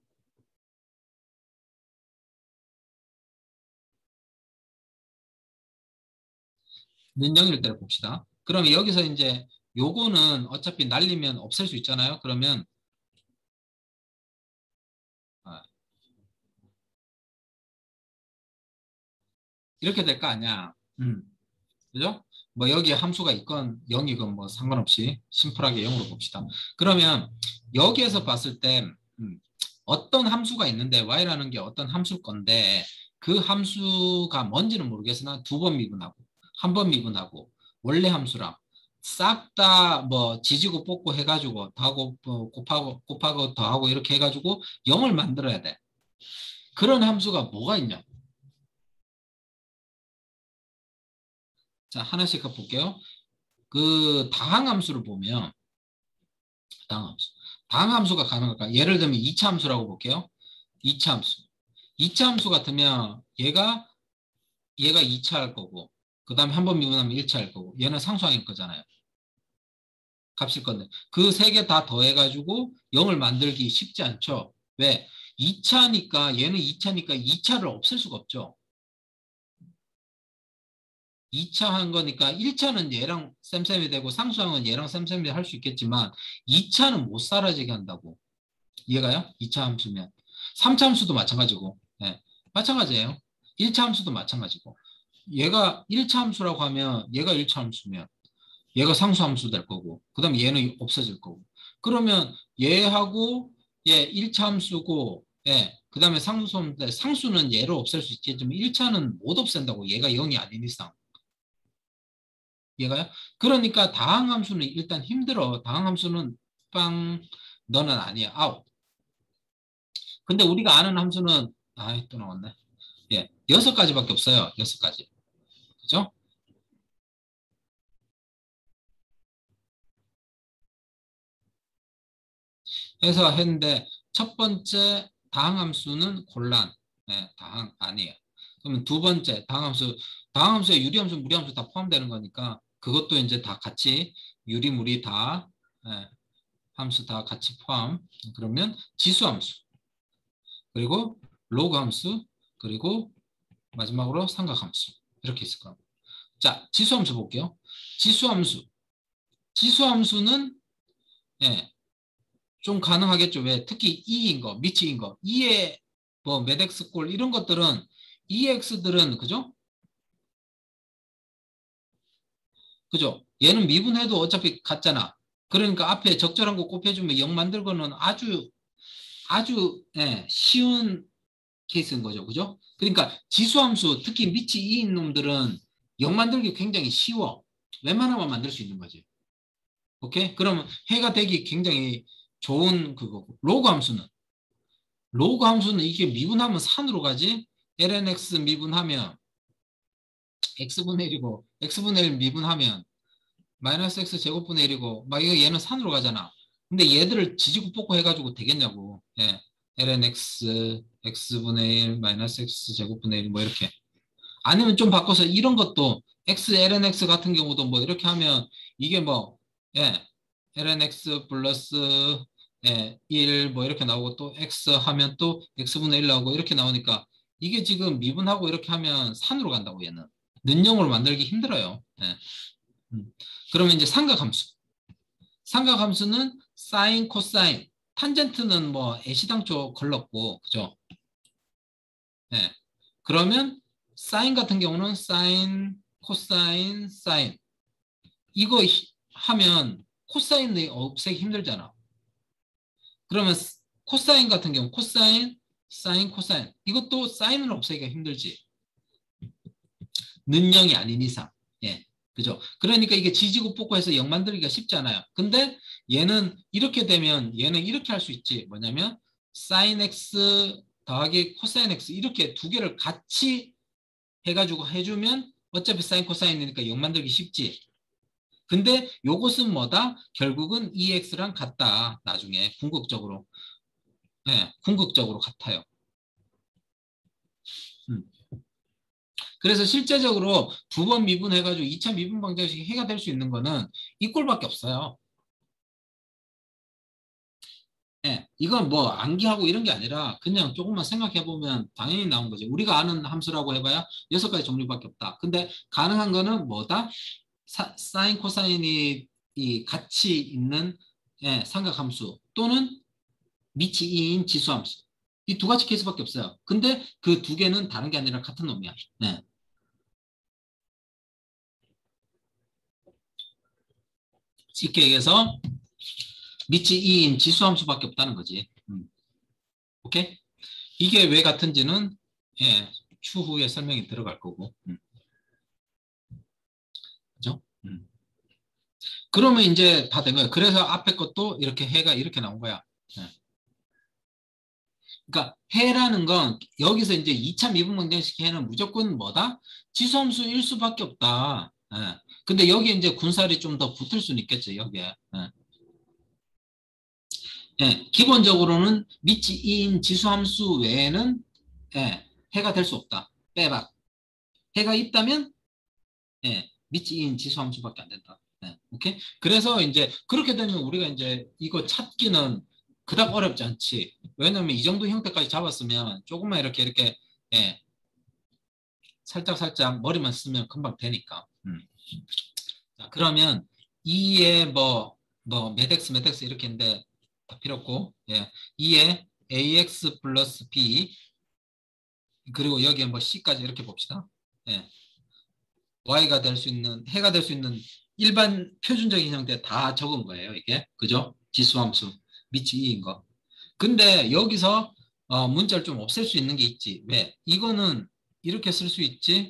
는영일 때를 봅시다. 그러면 여기서 이제 요거는 어차피 날리면 없앨 수 있잖아요. 그러면 이렇게 될 거 아니야. 그죠? 뭐 여기에 함수가 있건 0이건 뭐 상관없이 심플하게 0으로 봅시다. 그러면 여기에서 봤을 때 어떤 함수가 있는데 y라는 게 어떤 함수일 건데 그 함수가 뭔지는 모르겠으나 2번 미분하고 1번 미분하고 원래 함수랑 싹 다 뭐 지지고 뽑고 해가지고 더하고 곱하고 더하고 이렇게 해가지고 0을 만들어야 돼. 그런 함수가 뭐가 있냐? 자, 하나씩 볼게요. 그 다항함수를 보면 다항함수가 가능할까? 예를 들면 2차 함수라고 볼게요. 2차 함수. 2차 함수 같으면 얘가 2차 할 거고, 그 다음에 한 번 미분하면 1차 할 거고, 얘는 상수항일 거잖아요. 값일 건데 그 세 개 다 더해가지고 0을 만들기 쉽지 않죠. 왜? 2차니까 얘는 2차니까 2차를 없앨 수가 없죠. 2차 한 거니까 1차는 얘랑 쌤쌤이 되고 상수항은 얘랑 쌤쌤이 할 수 있겠지만 2차는 못 사라지게 한다고. 이해가요? 2차 함수면. 3차 함수도 마찬가지고. 네. 마찬가지예요. 1차 함수도 마찬가지고. 얘가 1차 함수라고 하면 얘가 1차 함수면 얘가 상수 함수 될 거고 그 다음에 얘는 없어질 거고. 그러면 얘하고 얘 1차 함수고 그 다음에 상수인데 상수는 얘를 없앨 수 있겠지만 1차는 못 없앤다고. 얘가 0이 아닌 이상. 얘가요? 그러니까 다항함수는 일단 힘들어. 다항함수는 빵 너는 아니야. 아웃. 근데 우리가 아는 함수는 또 나왔네. 6가지밖에 없어요. 6가지. 그죠? 해서 했는데 첫 번째 다항함수는 곤란. 다항 아니에요. 그러면 두 번째 다항함수에 유리함수, 무리함수 다 포함되는 거니까 그것도 이제 다 같이 유리, 무리 다 함수 다 같이 포함. 그러면 지수함수, 그리고 로그함수, 그리고 마지막으로 삼각함수 이렇게 있을 겁니다. 자, 지수함수 볼게요. 지수함수는 좀 가능하겠죠. 왜? 특히 2인 거, 미치인 거, 2의 뭐 medx꼴 이런 것들은 2x들은 그죠? 얘는 미분해도 어차피 같잖아. 그러니까 앞에 적절한 거 곱해주면 0 만들고는 아주 쉬운 케이스인 거죠. 그죠? 그러니까 지수함수 특히 미치 2인 놈들은 0 만들기 굉장히 쉬워. 웬만하면 만들 수 있는 거지. 오케이? 그러면 해가 되기 굉장히 좋은 그거고. 로그 함수는 이게 미분하면 산으로 가지. lnx 미분하면 x분의 1이고 x분의 1 미분하면 마이너스 x 제곱분의 1이고 막 이거 얘는 산으로 가잖아. 근데 얘들을 지지고 뽑고 해가지고 되겠냐고. lnx x분의 1 마이너스 x 제곱분의 1 뭐 이렇게. 아니면 좀 바꿔서 이런 것도 x lnx 같은 경우도 뭐 이렇게 하면 이게 뭐 lnx 플러스 1 뭐 이렇게 나오고 또 x 하면 또 x분의 1 나오고 이렇게 나오니까 이게 지금 미분하고 이렇게 하면 산으로 간다고. 얘는 는영으로 만들기 힘들어요. 그러면 이제 삼각함수는 사인, 코사인, 탄젠트는 뭐 애시당초 걸렀고 그죠? 그러면 사인 같은 경우는 사인, 코사인, 사인 이거 하면 코사인이 없애기 힘들잖아. 그러면 코사인 같은 경우 코사인, 사인, 코사인 이것도 사인을 없애기가 힘들지. 는영이 아닌 이상. 그죠? 그러니까 이게 지지고 뽑고 해서 0 만들기가 쉽지 않아요. 근데 얘는 이렇게 되면 얘는 이렇게 할 수 있지. 뭐냐면 sin x 더하기 코사인 x 이렇게 두 개를 같이 해가지고 해주면 어차피 사인 코사인이니까 0 만들기 쉽지. 근데 요것은 뭐다? 결국은 2x랑 같다. 나중에 궁극적으로. 네, 궁극적으로 같아요. 그래서 실제적으로 두 번 미분해가지고 2차 미분 방정식이 해가 될 수 있는 거는 이 꼴밖에 없어요. 네, 이건 뭐 암기하고 이런 게 아니라 그냥 조금만 생각해 보면 당연히 나온 거지. 우리가 아는 함수라고 해봐야 6가지 종류밖에 없다. 근데 가능한 거는 뭐다? 사인 코사인이 같이 있는 삼각함수 또는 밑이 2인 지수함수. 이 두 가지 케이스밖에 없어요. 근데 그 두 개는 다른 게 아니라 같은 놈이야. 네. 쉽게 얘기해서 밑이 2인 지수함수밖에 없다는 거지. 오케이? 이게 왜 같은지는 추후에 설명이 들어갈 거고. 그죠? 그러면 이제 다 된 거예요. 그래서 앞에 것도 이렇게 해가 이렇게 나온 거야. 그러니까 해라는 건 여기서 이제 2차 미분 방정식 해는 무조건 뭐다? 지수함수일 수밖에 없다. 근데 여기 이제 군살이 좀 더 붙을 수는 있겠죠. 여기에. 기본적으로는 밑이 2인 지수함수 외에는 해가 될 수 없다. 빼박. 해가 있다면 밑이 2인 지수함수밖에 안 된다. 오케이? 그래서 이제 그렇게 되면 우리가 이제 이거 찾기는 그닥 어렵지 않지. 왜냐면 이 정도 형태까지 잡았으면 조금만 이렇게 살짝 머리만 쓰면 금방 되니까. 자, 그러면 2에 몇 x 이렇게 했는데 다 필요 없고 2에 ax 플러스 b 그리고 여기에 뭐 c까지 이렇게 봅시다. y가 될 수 있는 해가 될 수 있는 일반 표준적인 형태 다 적은 거예요. 이게 그죠? 지수함수 밑이 2인 거. 근데 여기서 문자를 좀 없앨 수 있는 게 있지. 왜? 이거는 이렇게 쓸 수 있지.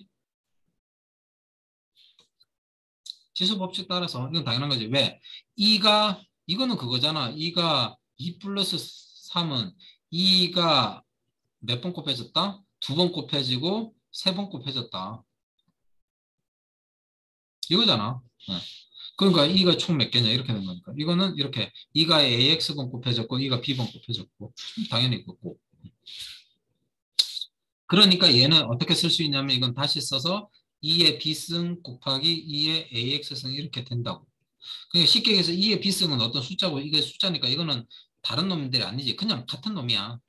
지수 법칙 따라서 이건 당연한 거지. 왜? 이거는 그거잖아. 2가 2 플러스 3은 2가 몇 번 곱해졌다? 2번 곱해지고 3번 곱해졌다. 이거잖아. 그러니까 2가 총 몇 개냐 이렇게 된 거니까. 이거는 이렇게 2가 AX번 곱해졌고 2가 B번 곱해졌고 당연히 그렇고. 그러니까 얘는 어떻게 쓸 수 있냐면 이건 다시 써서 2의 B승 곱하기 2의 AX승 이렇게 된다고. 그러니까 쉽게 얘기해서 2의 B승은 어떤 숫자고 이게 숫자니까 이거는 다른 놈들이 아니지. 그냥 같은 놈이야.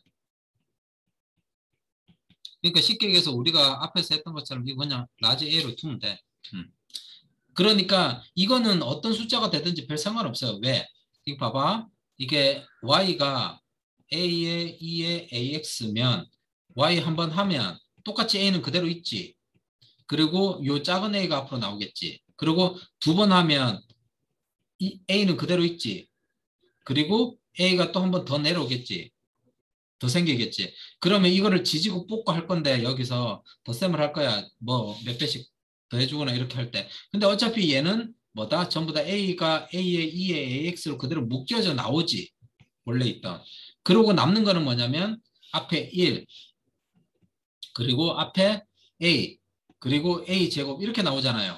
그러니까 쉽게 얘기해서 우리가 앞에서 했던 것처럼 이거 그냥 라지 A로 두면 돼. 그러니까 이거는 어떤 숫자가 되든지 별 상관없어요. 왜? 이거 봐봐. 이게 Y가 A에 2에 AX면 Y 한번 하면 똑같이 A는 그대로 있지. 그리고 요 작은 A가 앞으로 나오겠지. 그리고 두 번 하면 이 A는 그대로 있지. 그리고 A가 또 한 번 더 내려오겠지. 더 생기겠지. 그러면 이거를 지지고 뽑고 할 건데 여기서 덧셈을 할 거야. 뭐 몇 배씩 더 해주거나 이렇게 할 때. 근데 어차피 얘는 뭐다? 전부 다 A가 A에 2에 AX로 그대로 묶여져 나오지. 원래 있던. 그러고 남는 거는 뭐냐면 앞에 1 그리고 앞에 A 그리고 A 제곱 이렇게 나오잖아요.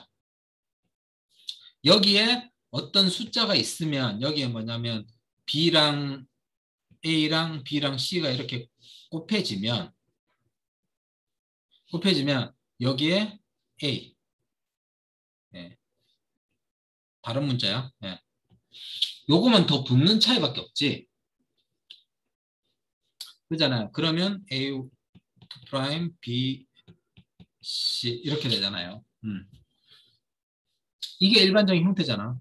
여기에 어떤 숫자가 있으면 여기에 뭐냐면 B랑 A랑 B랑 C가 이렇게 곱해지면 여기에 A 다른 문자야. 요거만 더 붙는 차이밖에 없지. 그잖아요. 그러면 A 프라임 B C 이렇게 되잖아요. 이게 일반적인 형태잖아.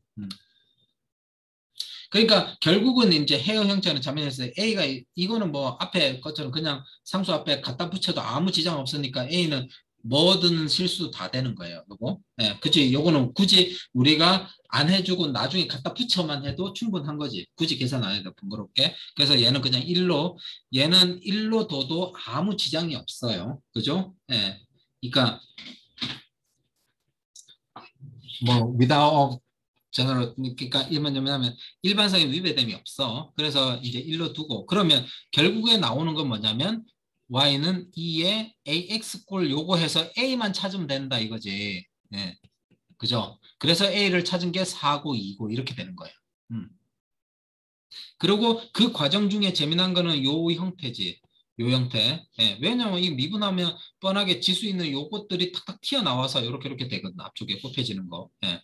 그러니까 결국은 이제 헤어 형태는 자매에서 A가 이거는 뭐 앞에 것처럼 그냥 상수 앞에 갖다 붙여도 아무 지장 없으니까 A는 뭐든 실수 다 되는 거예요. 요거. 그치. 요거는 굳이 우리가 안 해주고 나중에 갖다 붙여만 해도 충분한 거지. 굳이 계산 안 해도 번거롭게. 그래서 얘는 그냥 1로, 얘는 1로 둬도 아무 지장이 없어요. 그죠? 그러니까 뭐 without 제너럴, 그러니까 뭐냐면 일반성에 위배됨이 없어. 그래서 이제 1로 두고, 그러면 결국에 나오는 건 뭐냐면 y는 2에 ax 꼴 요거 해서 a만 찾으면 된다 이거지. 예. 그죠? 그래서 a를 찾은 게 4고 2고 이렇게 되는 거예요. 그리고 그 과정 중에 재미난 거는 요 형태지. 요 형태. 예. 왜냐면 이 미분하면 뻔하게 지수 있는 요것들이 탁탁 튀어나와서 이렇게 되거든. 앞쪽에 곱해지는 거. 예.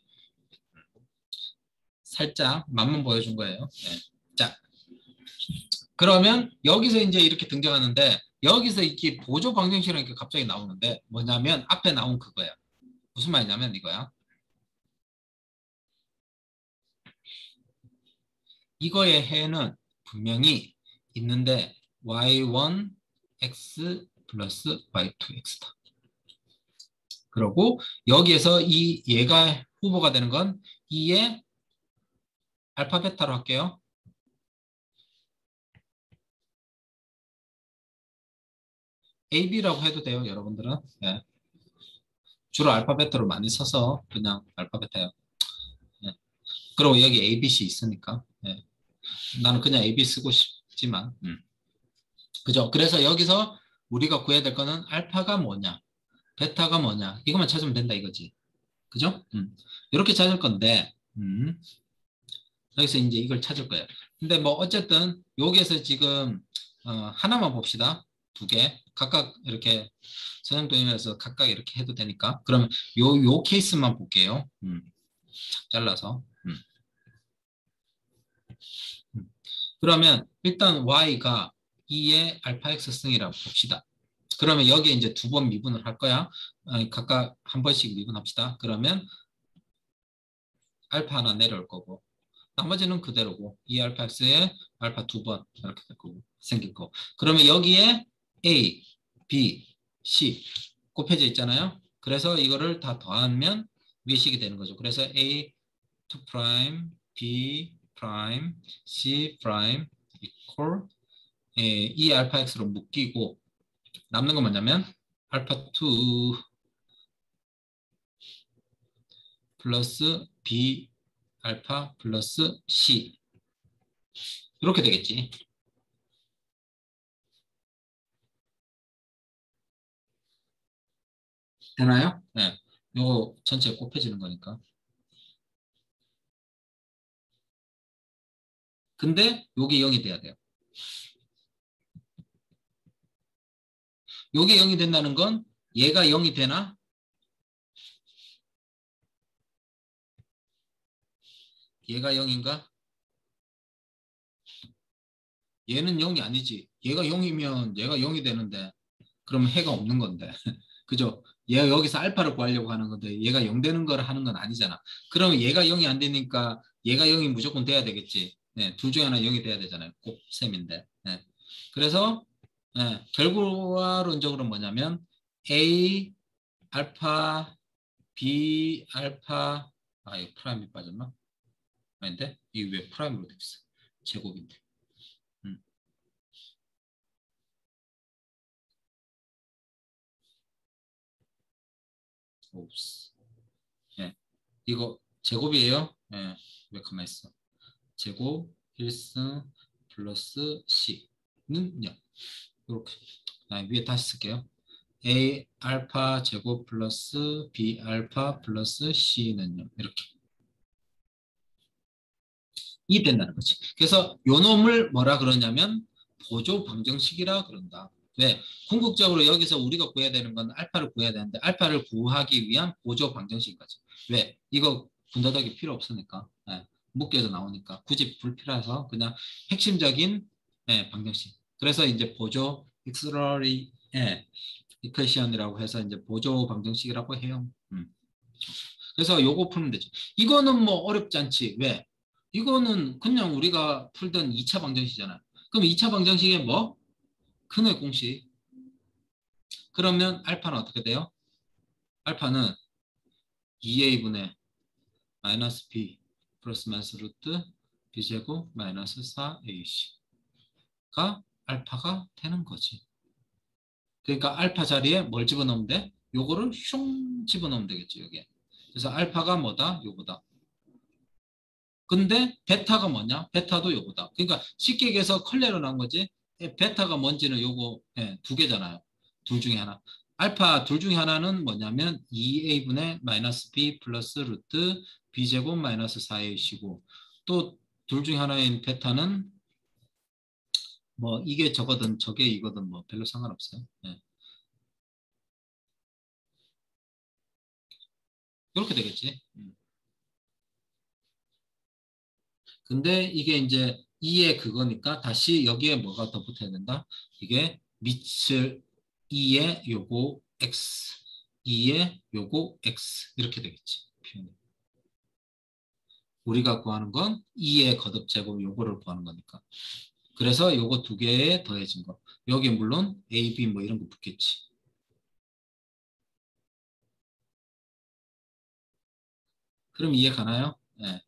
살짝 맛만 보여준 거예요. 예. 자, 그러면 여기서 이제 이렇게 등장하는데, 여기서 이게 보조 방정식이라는 게 갑자기 나오는데 뭐냐면 앞에 나온 그거야. 무슨 말이냐면 이거야. 이거의 해는 분명히 있는데 y1 x 플러스 y2 x다. 그리고 여기에서 이 얘가 후보가 되는 건 2의 알파 베타로 할게요. AB라고 해도 돼요, 여러분들은. 예. 주로 알파 베타로 많이 써서 그냥 알파 베타요. 예. 그리고 여기 ABC 있으니까. 예. 나는 그냥 AB 쓰고 싶지만. 그죠? 그래서 여기서 우리가 구해야 될 거는 알파가 뭐냐, 베타가 뭐냐, 이것만 찾으면 된다 이거지. 그죠? 이렇게 찾을 건데, 여기서 이제 이걸 찾을 거예요. 근데 뭐 어쨌든 여기에서 지금 하나만 봅시다. 두 개. 각각 이렇게 선형도임에서 각각 이렇게 해도 되니까. 그러면 요 케이스만 볼게요. 잘라서. 그러면 일단 y가 2의 알파 x승이라고 봅시다. 그러면 여기에 이제 두 번 미분을 할 거야. 각각 한 번씩 미분합시다. 그러면 알파 하나 내려올 거고, 나머지는 그대로고, 2알파 x에 알파 두 번 이렇게 될 거고, 생길 거. 그러면 여기에 a, b, c 곱해져 있잖아요. 그래서 이거를 다 더하면 위식이 되는 거죠. 그래서 a 2 프라임, b 프라임, c 프라임 이퀄 2알파 x로 묶이고, 남는 건 뭐냐면 알파 2 플러스 b 알파 플러스 c 이렇게 되겠지. 되나요? 네. 이거 전체 곱해지는 거니까. 근데 요게 0이 돼야 돼요. 요게 0이 된다는 건 얘가 0이 되나? 얘가 0인가? 얘는 0이 아니지. 얘가 0이면 얘가 0이 되는데 그러면 해가 없는 건데. 그죠? 얘가 여기서 알파를 구하려고 하는 건데 얘가 0 되는 걸 하는 건 아니잖아. 그러면 얘가 0이 안 되니까 얘가 0이 무조건 돼야 되겠지. 네, 둘 중에 하나 0이 돼야 되잖아요. 꼭 셈인데. 네. 그래서 네, 결과론적으로 뭐냐면 A 알파 B 알파 이거 프라임이 빠졌나? 아닌데? 이게 왜 프라임으로 돼 있어? 제곱인데. 옵스. 예. 이거 제곱이에요. 예. 왜 가만히 있어? 제곱 1승 플러스 C는 0. 이렇게. 위에 다시 쓸게요. A 알파 제곱 플러스 B 알파 플러스 C는 0. 이렇게. 이 된다는 거지. 그래서 요 놈을 뭐라 그러냐면 보조 방정식이라 그런다. 왜? 궁극적으로 여기서 우리가 구해야 되는 건 알파를 구해야 되는데 알파를 구하기 위한 보조 방정식인 거죠. 왜? 이거 분더덕이 필요 없으니까. 예, 묶여서 나오니까 굳이 불필요해서 그냥 핵심적인 방정식. 그래서 이제 보조 엑스러리 이퀘이션이라고 해서 이제 보조 방정식이라고 해요. 그래서 요거 풀면 되죠. 이거는 뭐 어렵지 않지. 왜? 이거는 그냥 우리가 풀던 2차 방정식이잖아요. 그럼 2차 방정식에 뭐? 근의 공식. 그러면 알파는 어떻게 돼요? 알파는 2a분의 마이너스 b 플러스 마이너스 루트 b제곱 마이너스 4ac가 알파가 되는 거지. 그러니까 알파 자리에 뭘 집어넣으면 돼? 요거를 슝 집어넣으면 되겠지, 여기에. 그래서 알파가 뭐다? 요거다. 근데 베타가 뭐냐? 베타도 요거다. 그러니까 쉽게 얘기해서 컬레로 나온 거지. 베타가 뭔지는 요거 두 개잖아요. 둘 중에 하나. 알파 둘 중에 하나는 뭐냐면 2a분의 마이너스 b 플러스 루트 b제곱 마이너스 4ac이고 또 둘 중에 하나인 베타는 뭐 이게 저거든 저게 이거든 뭐 별로 상관없어요. 이렇게 되겠지. 근데 이게 이제 2의 그거니까 다시 여기에 뭐가 더 붙어야 된다. 이게 밑을 2의 요거 x 2의 요거 x 이렇게 되겠지. 표현이. 우리가 구하는 건 2의 거듭제곱 요거를 구하는 거니까. 그래서 요거 두 개에 더해진 거. 여기 물론 a, b 뭐 이런 거 붙겠지. 그럼 이해 가나요? 네.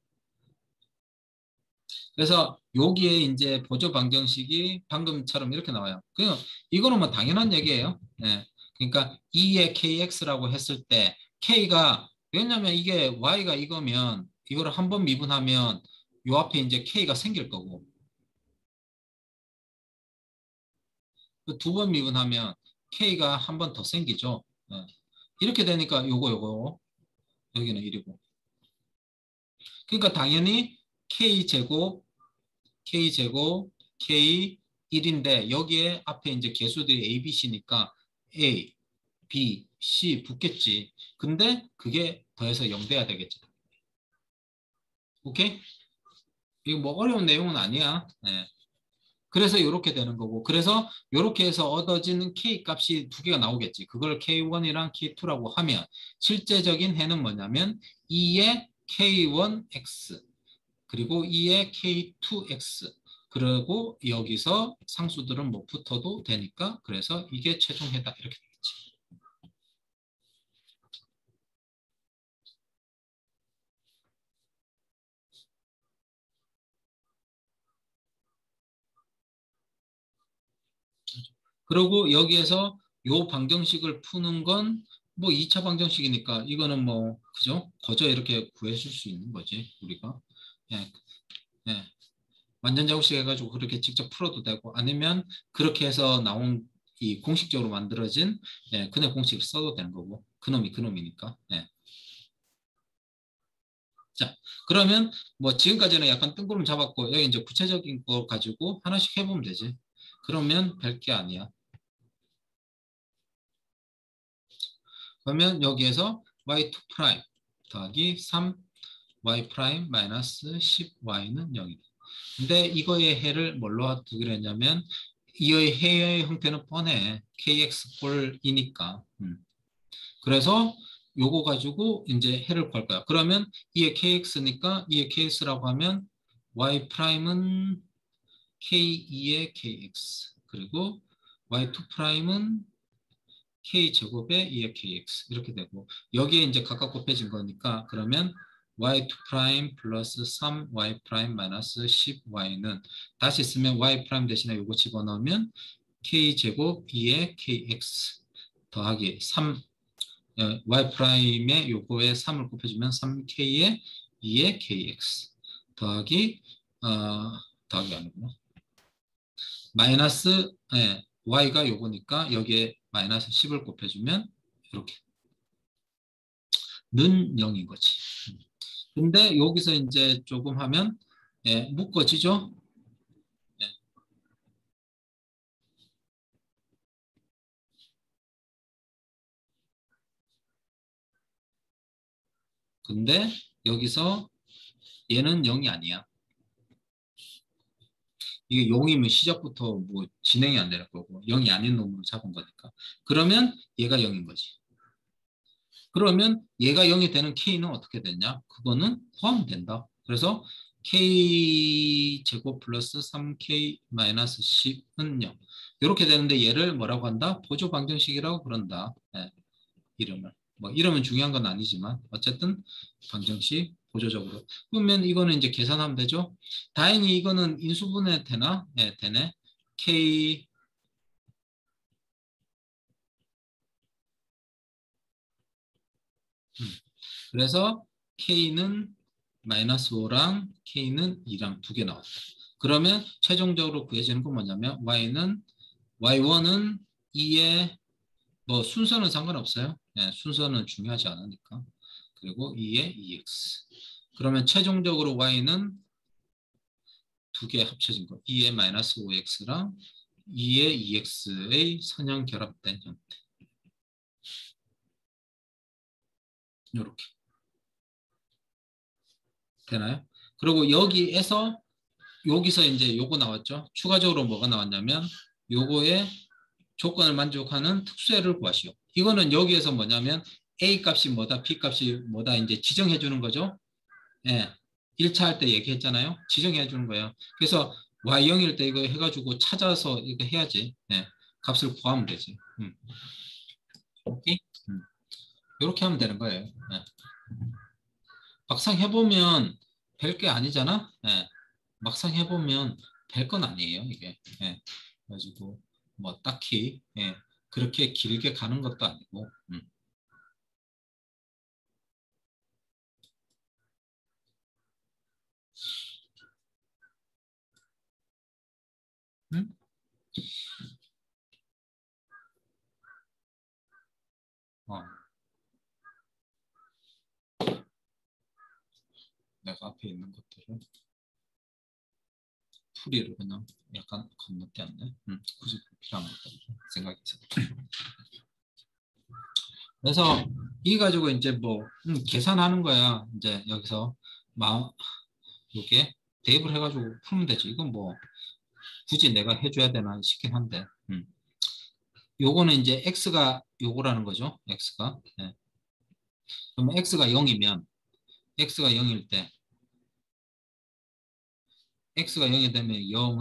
그래서 여기에 이제 보조 방정식이 방금처럼 이렇게 나와요. 이거는 뭐 당연한 얘기예요. 네. 그러니까 2의 kx라고 했을 때 k가 왜냐면 이게 y가 이거면 이거를 한 번 미분하면 요 앞에 이제 k가 생길 거고 두 번 미분하면 k가 한 번 더 생기죠. 네. 이렇게 되니까 요거 여기는 1이고 그러니까 당연히 k제곱 K 1인데 여기에 앞에 이제 개수들이 A, B, C니까 A, B, C 붙겠지. 근데 그게 더해서 0 돼야 되겠지. 오케이? 이거 뭐 어려운 내용은 아니야. 네. 그래서 이렇게 되는 거고. 그래서 이렇게 해서 얻어지는 K 값이 두 개가 나오겠지. 그걸 K1이랑 K2라고 하면 실제적인 해는 뭐냐면 2의 K1X 그리고 2의 K2X 그리고 여기서 상수들은 뭐 붙어도 되니까 그래서 이게 최종 해다 이렇게 되겠지. 그리고 여기에서 요 방정식을 푸는 건 뭐 2차 방정식이니까 이거는 뭐 그죠? 거저 이렇게 구해줄 수 있는 거지 우리가. 예, 예. 완전 제곱식 해가지고 그렇게 직접 풀어도 되고 아니면 그렇게 해서 나온 이 공식적으로 만들어진 근의 공식을 써도 되는 거고 그놈이 그놈이니까. 예. 자, 그러면 뭐 지금까지는 약간 뜬구름 잡았고 여기 이제 구체적인 거 가지고 하나씩 해보면 되지. 그러면 별 게 아니야. 그러면 여기에서 y2' 더하기 3 y' 마이너스 10y는 0이다. 근데 이거의 해를 뭘로 두기로 했냐면 이의 해의 형태는 뻔해. kx 꼴이니까. 그래서 요거 가지고 이제 해를 구할 거야. 그러면 이의 kx니까 이의 kx라고 하면 y'은 k2의 kx 그리고 y2'은 k제곱의 2의 kx 이렇게 되고 여기에 이제 각각 곱해진 거니까 그러면 y2' 플러스 3y' 마이너스 10y는 다시 쓰면 y' 대신에 요거 집어넣으면 k제곱 2의 kx 더하기 3 y'의 요거에 3을 곱해주면 3k의 2의 kx 더하기 더하기 아니구나 마이너스 y가 요거니까 여기에 마이너스 10을 곱해주면 이렇게 는 0인 거지. 근데 여기서 이제 조금 하면 묶어지죠. 근데 여기서 얘는 0이 아니야. 이게 0이면 시작부터 뭐 진행이 안 되는 거고 0이 아닌 놈으로 잡은 거니까. 그러면 얘가 0인 거지. 그러면 얘가 0이 되는 k는 어떻게 됐냐? 그거는 포함된다. 그래서 k제곱 플러스 3k 마이너스 10은 0. 이렇게 되는데 얘를 뭐라고 한다? 보조 방정식이라고 그런다. 이름을. 뭐 이름은 중요한 건 아니지만 어쨌든 방정식 보조적으로. 그러면 이거는 이제 계산하면 되죠. 다행히 이거는 인수분해 되나? 네, 되네. k 그래서 k는 마이너스 5랑 K는 2랑 두 개 나왔다. 그러면 최종적으로 구해지는 건 뭐냐면 Y1은 2의 뭐 순서는 상관없어요. 네, 순서는 중요하지 않으니까. 그리고 2의 2x. 그러면 최종적으로 Y는 두 개 합쳐진 거. 2의 마이너스 5x랑 2의 2x의 선형 결합된 형태. 이렇게. 되나요? 그리고 여기서 이제 요거 나왔죠. 추가적으로 뭐가 나왔냐면 요거의 조건을 만족하는 특수해를 구하시오. 이거는 여기에서 뭐냐면 A 값이 뭐다, B 값이 뭐다 이제 지정해 주는 거죠. 예. 1차 할 때 얘기했잖아요. 지정해 주는 거예요. 그래서 Y0일 때 이거 해가지고 찾아서 이거 해야지. 예. 값을 구하면 되지. 오케이? 이렇게 하면 되는 거예요. 예. 막상 해보면 별 게 아니잖아. 예. 막상 해보면 별 건 아니에요. 이게. 예. 그래가지고 뭐 딱히 예. 그렇게 길게 가는 것도 아니고. 응? 내가 앞에 있는 것들을 풀이를 그냥 약간 건너뛰었네. 굳이 필요한 것들 생각이 있어. 그래서 이 가지고 이제 뭐 계산하는 거야. 이제 여기서 이렇게 대입을 해가지고 풀면 되지. 이건 뭐 굳이 내가 해줘야 되나 싶긴 한데. 요거는 이제 x가 요거라는 거죠. x가. 네. 그러면 x가 0이면 x가 0일 때 x가 0이 되면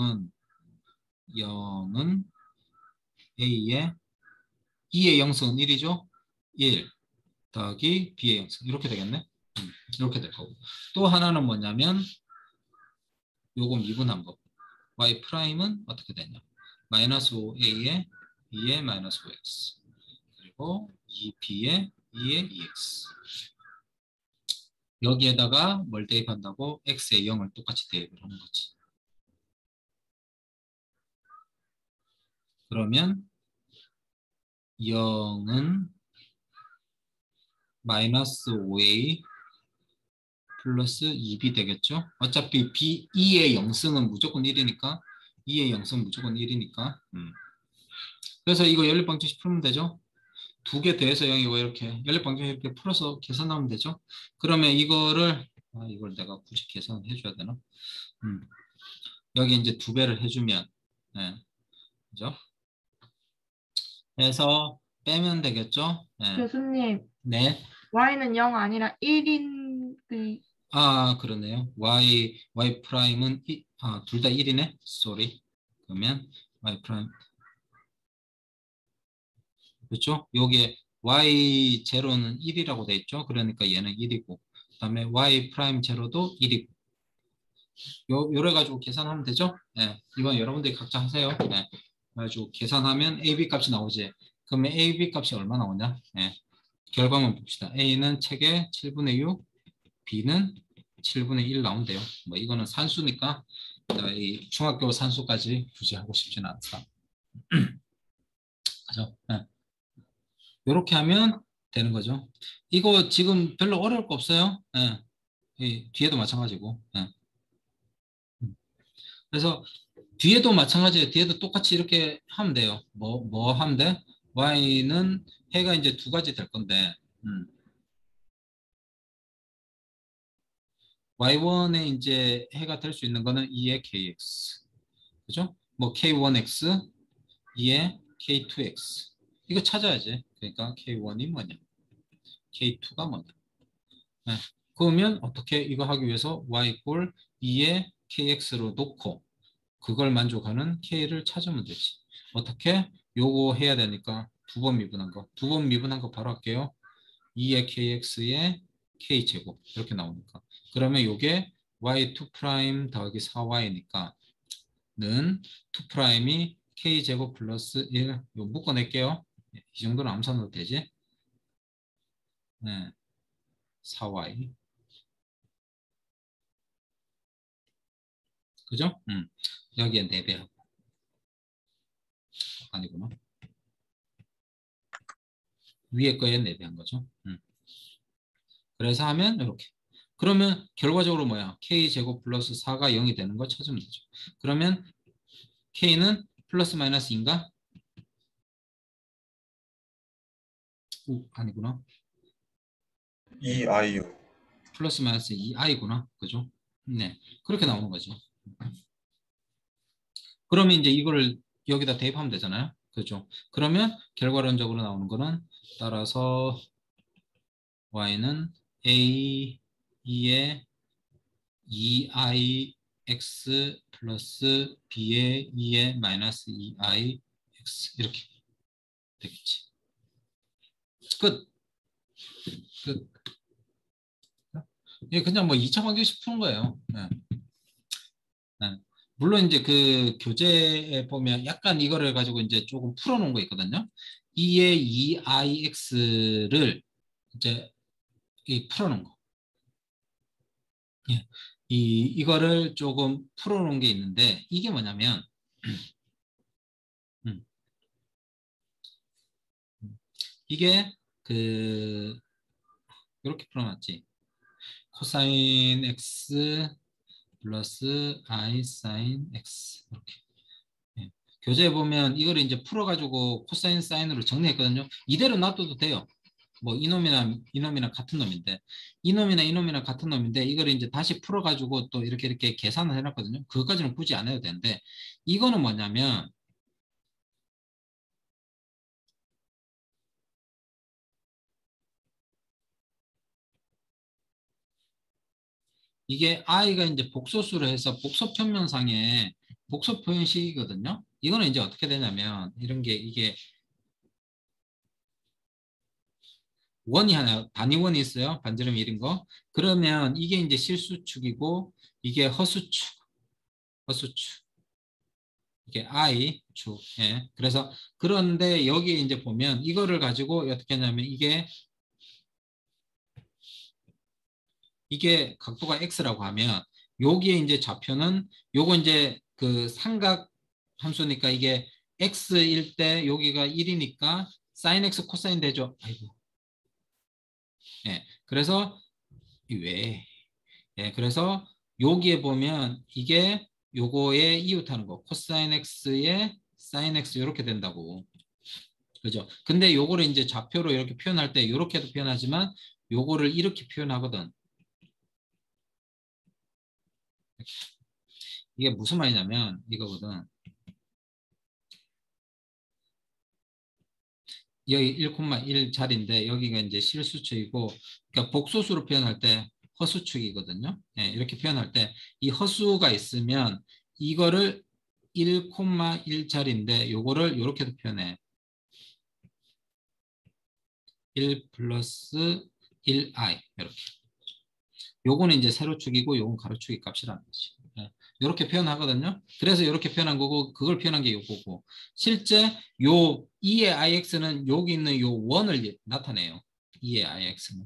0은 a의 2의 영승은 1이죠. 1 더하기 b의 영승 이렇게 되겠네. 이렇게 될 거고. 또 하나는 뭐냐면 요거 미분한 법. y 프라임은 어떻게 되냐. 마이너스 5a의 2의 마이너스 5x 그리고 2b의 2의 2x 여기에다가 뭘 대입한다고? x의 0을 똑같이 대입을 하는 거지. 그러면 0은 마이너스 5a 플러스 2b 되겠죠? 어차피 b 2의 영승은 무조건 1이니까 2의 영승은 무조건 1이니까 그래서 이거 연립방정식 풀면 되죠? 두 개 더해서 0이고 이렇게 연립방정식 이렇게 풀어서 계산하면 되죠? 그러면 이거를 이걸 내가 굳이 계산해 줘야 되나? 여기 이제 두 배를 해주면 네. 그죠? 해서 빼면 되겠죠? 네. 교수님, 네. y는 0 아니라 1인 그러네요. y 프라임은 둘 다 1이네. 쏘리. 그러면 y 프라임 그렇죠? 여기에 y 제로는 1이라고 돼 있죠. 그러니까 얘는 1이고 그다음에 y 프라임 제로도 1이고 요래 가지고 계산하면 되죠? 네. 이건 여러분들이 각자 하세요. 네. 그래가지고 계산하면 AB 값이 나오지. 그러면 AB 값이 얼마 나오냐? 네. 결과만 봅시다. A는 책에 7분의 6, B는 7분의 1 나온대요. 뭐 이거는 산수니까 이 중학교 산수까지 굳이 하고 싶지는 않다. 그죠? 네. 이렇게 하면 되는 거죠. 이거 지금 별로 어려울 거 없어요. 네. 뒤에도 마찬가지고. 네. 그래서 뒤에도 마찬가지예요. 뒤에도 똑같이 이렇게 하면 돼요. 뭐 하면 돼? y는 해가 이제 두 가지 될 건데 y1에 이제 해가 될 수 있는 거는 2의 kx 그죠? 뭐 k1x 2의 k2x 이거 찾아야지. 그러니까 k1이 뭐냐 k2가 뭐냐 네. 그러면 어떻게 이거 하기 위해서 y 꼴 2의 kx로 놓고 그걸 만족하는 k를 찾으면 되지. 어떻게? 요거 해야 되니까 두 번 미분한 거. 두 번 미분한 거 바로 할게요. 2의 kx의 k제곱 이렇게 나오니까. 그러면 요게 y2' 더하기 4y니까 는 2'이 k제곱 플러스 1 요 묶어낼게요. 이 정도는 암산으로 되지. 네. 4y 그죠? 여기에 4배하고. 아니구나. 위에 거에 4배한 거죠. 그래서 하면 이렇게. 그러면 결과적으로 뭐야? K제곱 플러스 4가 0이 되는 거 찾으면 되죠. 그러면 K는 플러스 마이너스 인가? 아니구나. 2i요. 플러스 마이너스 2i구나. 그죠? 네. 그렇게 나오는 거죠. 그러면 이제 이거를 여기다 대입하면 되잖아요. 그죠? 그러면 결과론적으로 나오는 거는 따라서 y는 a 2의 2ix 플러스 b의 2의 마이너스 2ix 이렇게 되겠지. 끝. 예, 그냥 뭐 2차 방정식 푸는 거예요. 네. 네. 물론 이제 그 교재에 보면 약간 이거를 가지고 이제 조금 풀어놓은 거 있거든요. 2의 2ix를 이제 풀어놓은 거. 예. 이거를 조금 풀어놓은 게 있는데 이게 뭐냐면 이게 그 이렇게 풀어놨지. 코사인 x 플러스 i 사인 x 이렇게. 예. 교재에 보면 이거를 이제 풀어가지고 코사인 사인으로 정리했거든요. 이대로 놔둬도 돼요. 뭐 이놈이랑 같은 놈인데 이놈이랑 같은 놈인데 이걸 이제 다시 풀어가지고 또 이렇게 계산을 해놨거든요. 그것까지는 굳이 안 해도 되는데 이거는 뭐냐면 이게 i가 이제 복소수로 해서 복소 평면상의 복소 표현식이거든요. 이거는 이제 어떻게 되냐면 이런 게 이게 원이 하나, 단위원이 있어요. 반지름 1인 거. 그러면 이게 이제 실수축이고 이게 허수축. 이게 i축. 예. 그래서 그런데 여기 이제 보면 이거를 가지고 어떻게 하냐면 이게 각도가 x라고 하면 여기에 이제 좌표는 요거 이제 그 삼각 함수니까 이게 x일 때 여기가 1이니까 sin x 코사인 되죠. 아이고. 예. 그래서 왜? 예. 그래서 여기에 보면 이게 요거에 이웃하는 거 코사인 x에 sin x 이렇게 된다고. 그죠? 근데 요거를 이제 좌표로 이렇게 표현할 때 이렇게도 표현하지만 요거를 이렇게 표현하거든. 이게 무슨 말이냐면 이거거든. 여기 1,1자리인데 여기가 이제 실수축이고 그러니까 복소수로 표현할 때 허수축이거든요. 예, 이렇게 표현할 때 이 허수가 있으면 이거를 1,1자리인데 요거를 이렇게도 표현해. 1 플러스 1i 이렇게. 요거는 이제 세로축이고 요건 가로축의 값이라는 거지. 예, 이렇게 표현하거든요. 그래서 이렇게 표현한 거고 그걸 표현한 게 요거고 실제 요 2의 ix는 여기 있는 요 원을 나타내요. 2의 ix는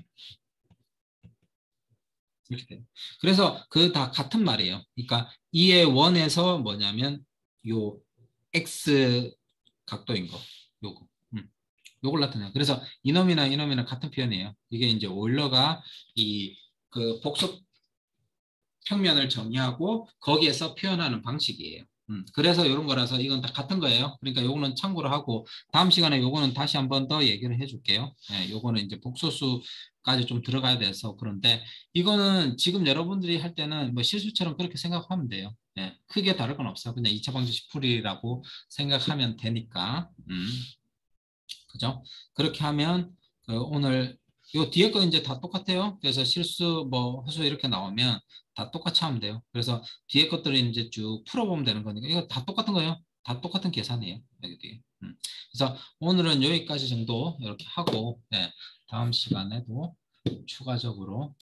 이렇게 돼요. 그래서 그 다 같은 말이에요. 그러니까 2의 원에서 뭐냐면 요 x 각도인 거 요거 요걸 나타내요. 그래서 이놈이나 같은 표현이에요. 이게 이제 오일러가 이 그 복소 평면을 정의하고 거기에서 표현하는 방식이에요. 그래서 이런 거라서 이건 다 같은 거예요. 그러니까 요거는 참고로 하고 다음 시간에 요거는 다시 한 번 더 얘기를 해줄게요. 예, 요거는 이제 복소수까지 좀 들어가야 돼서 그런데 이거는 지금 여러분들이 할 때는 뭐 실수처럼 그렇게 생각하면 돼요. 예, 크게 다를 건 없어요. 그냥 2차 방정식 풀이라고 생각하면 되니까. 그죠? 그렇게 하면 오늘 요 뒤에 거 이제 다 똑같아요. 그래서 실수 뭐 허수 이렇게 나오면 다 똑같이 하면 돼요. 그래서 뒤에 것들을 이제 쭉 풀어보면 되는 거니까 이거 다 똑같은 거예요. 다 똑같은 계산이에요. 여기 뒤에. 그래서 오늘은 여기까지 정도 이렇게 하고 네, 다음 시간에도 추가적으로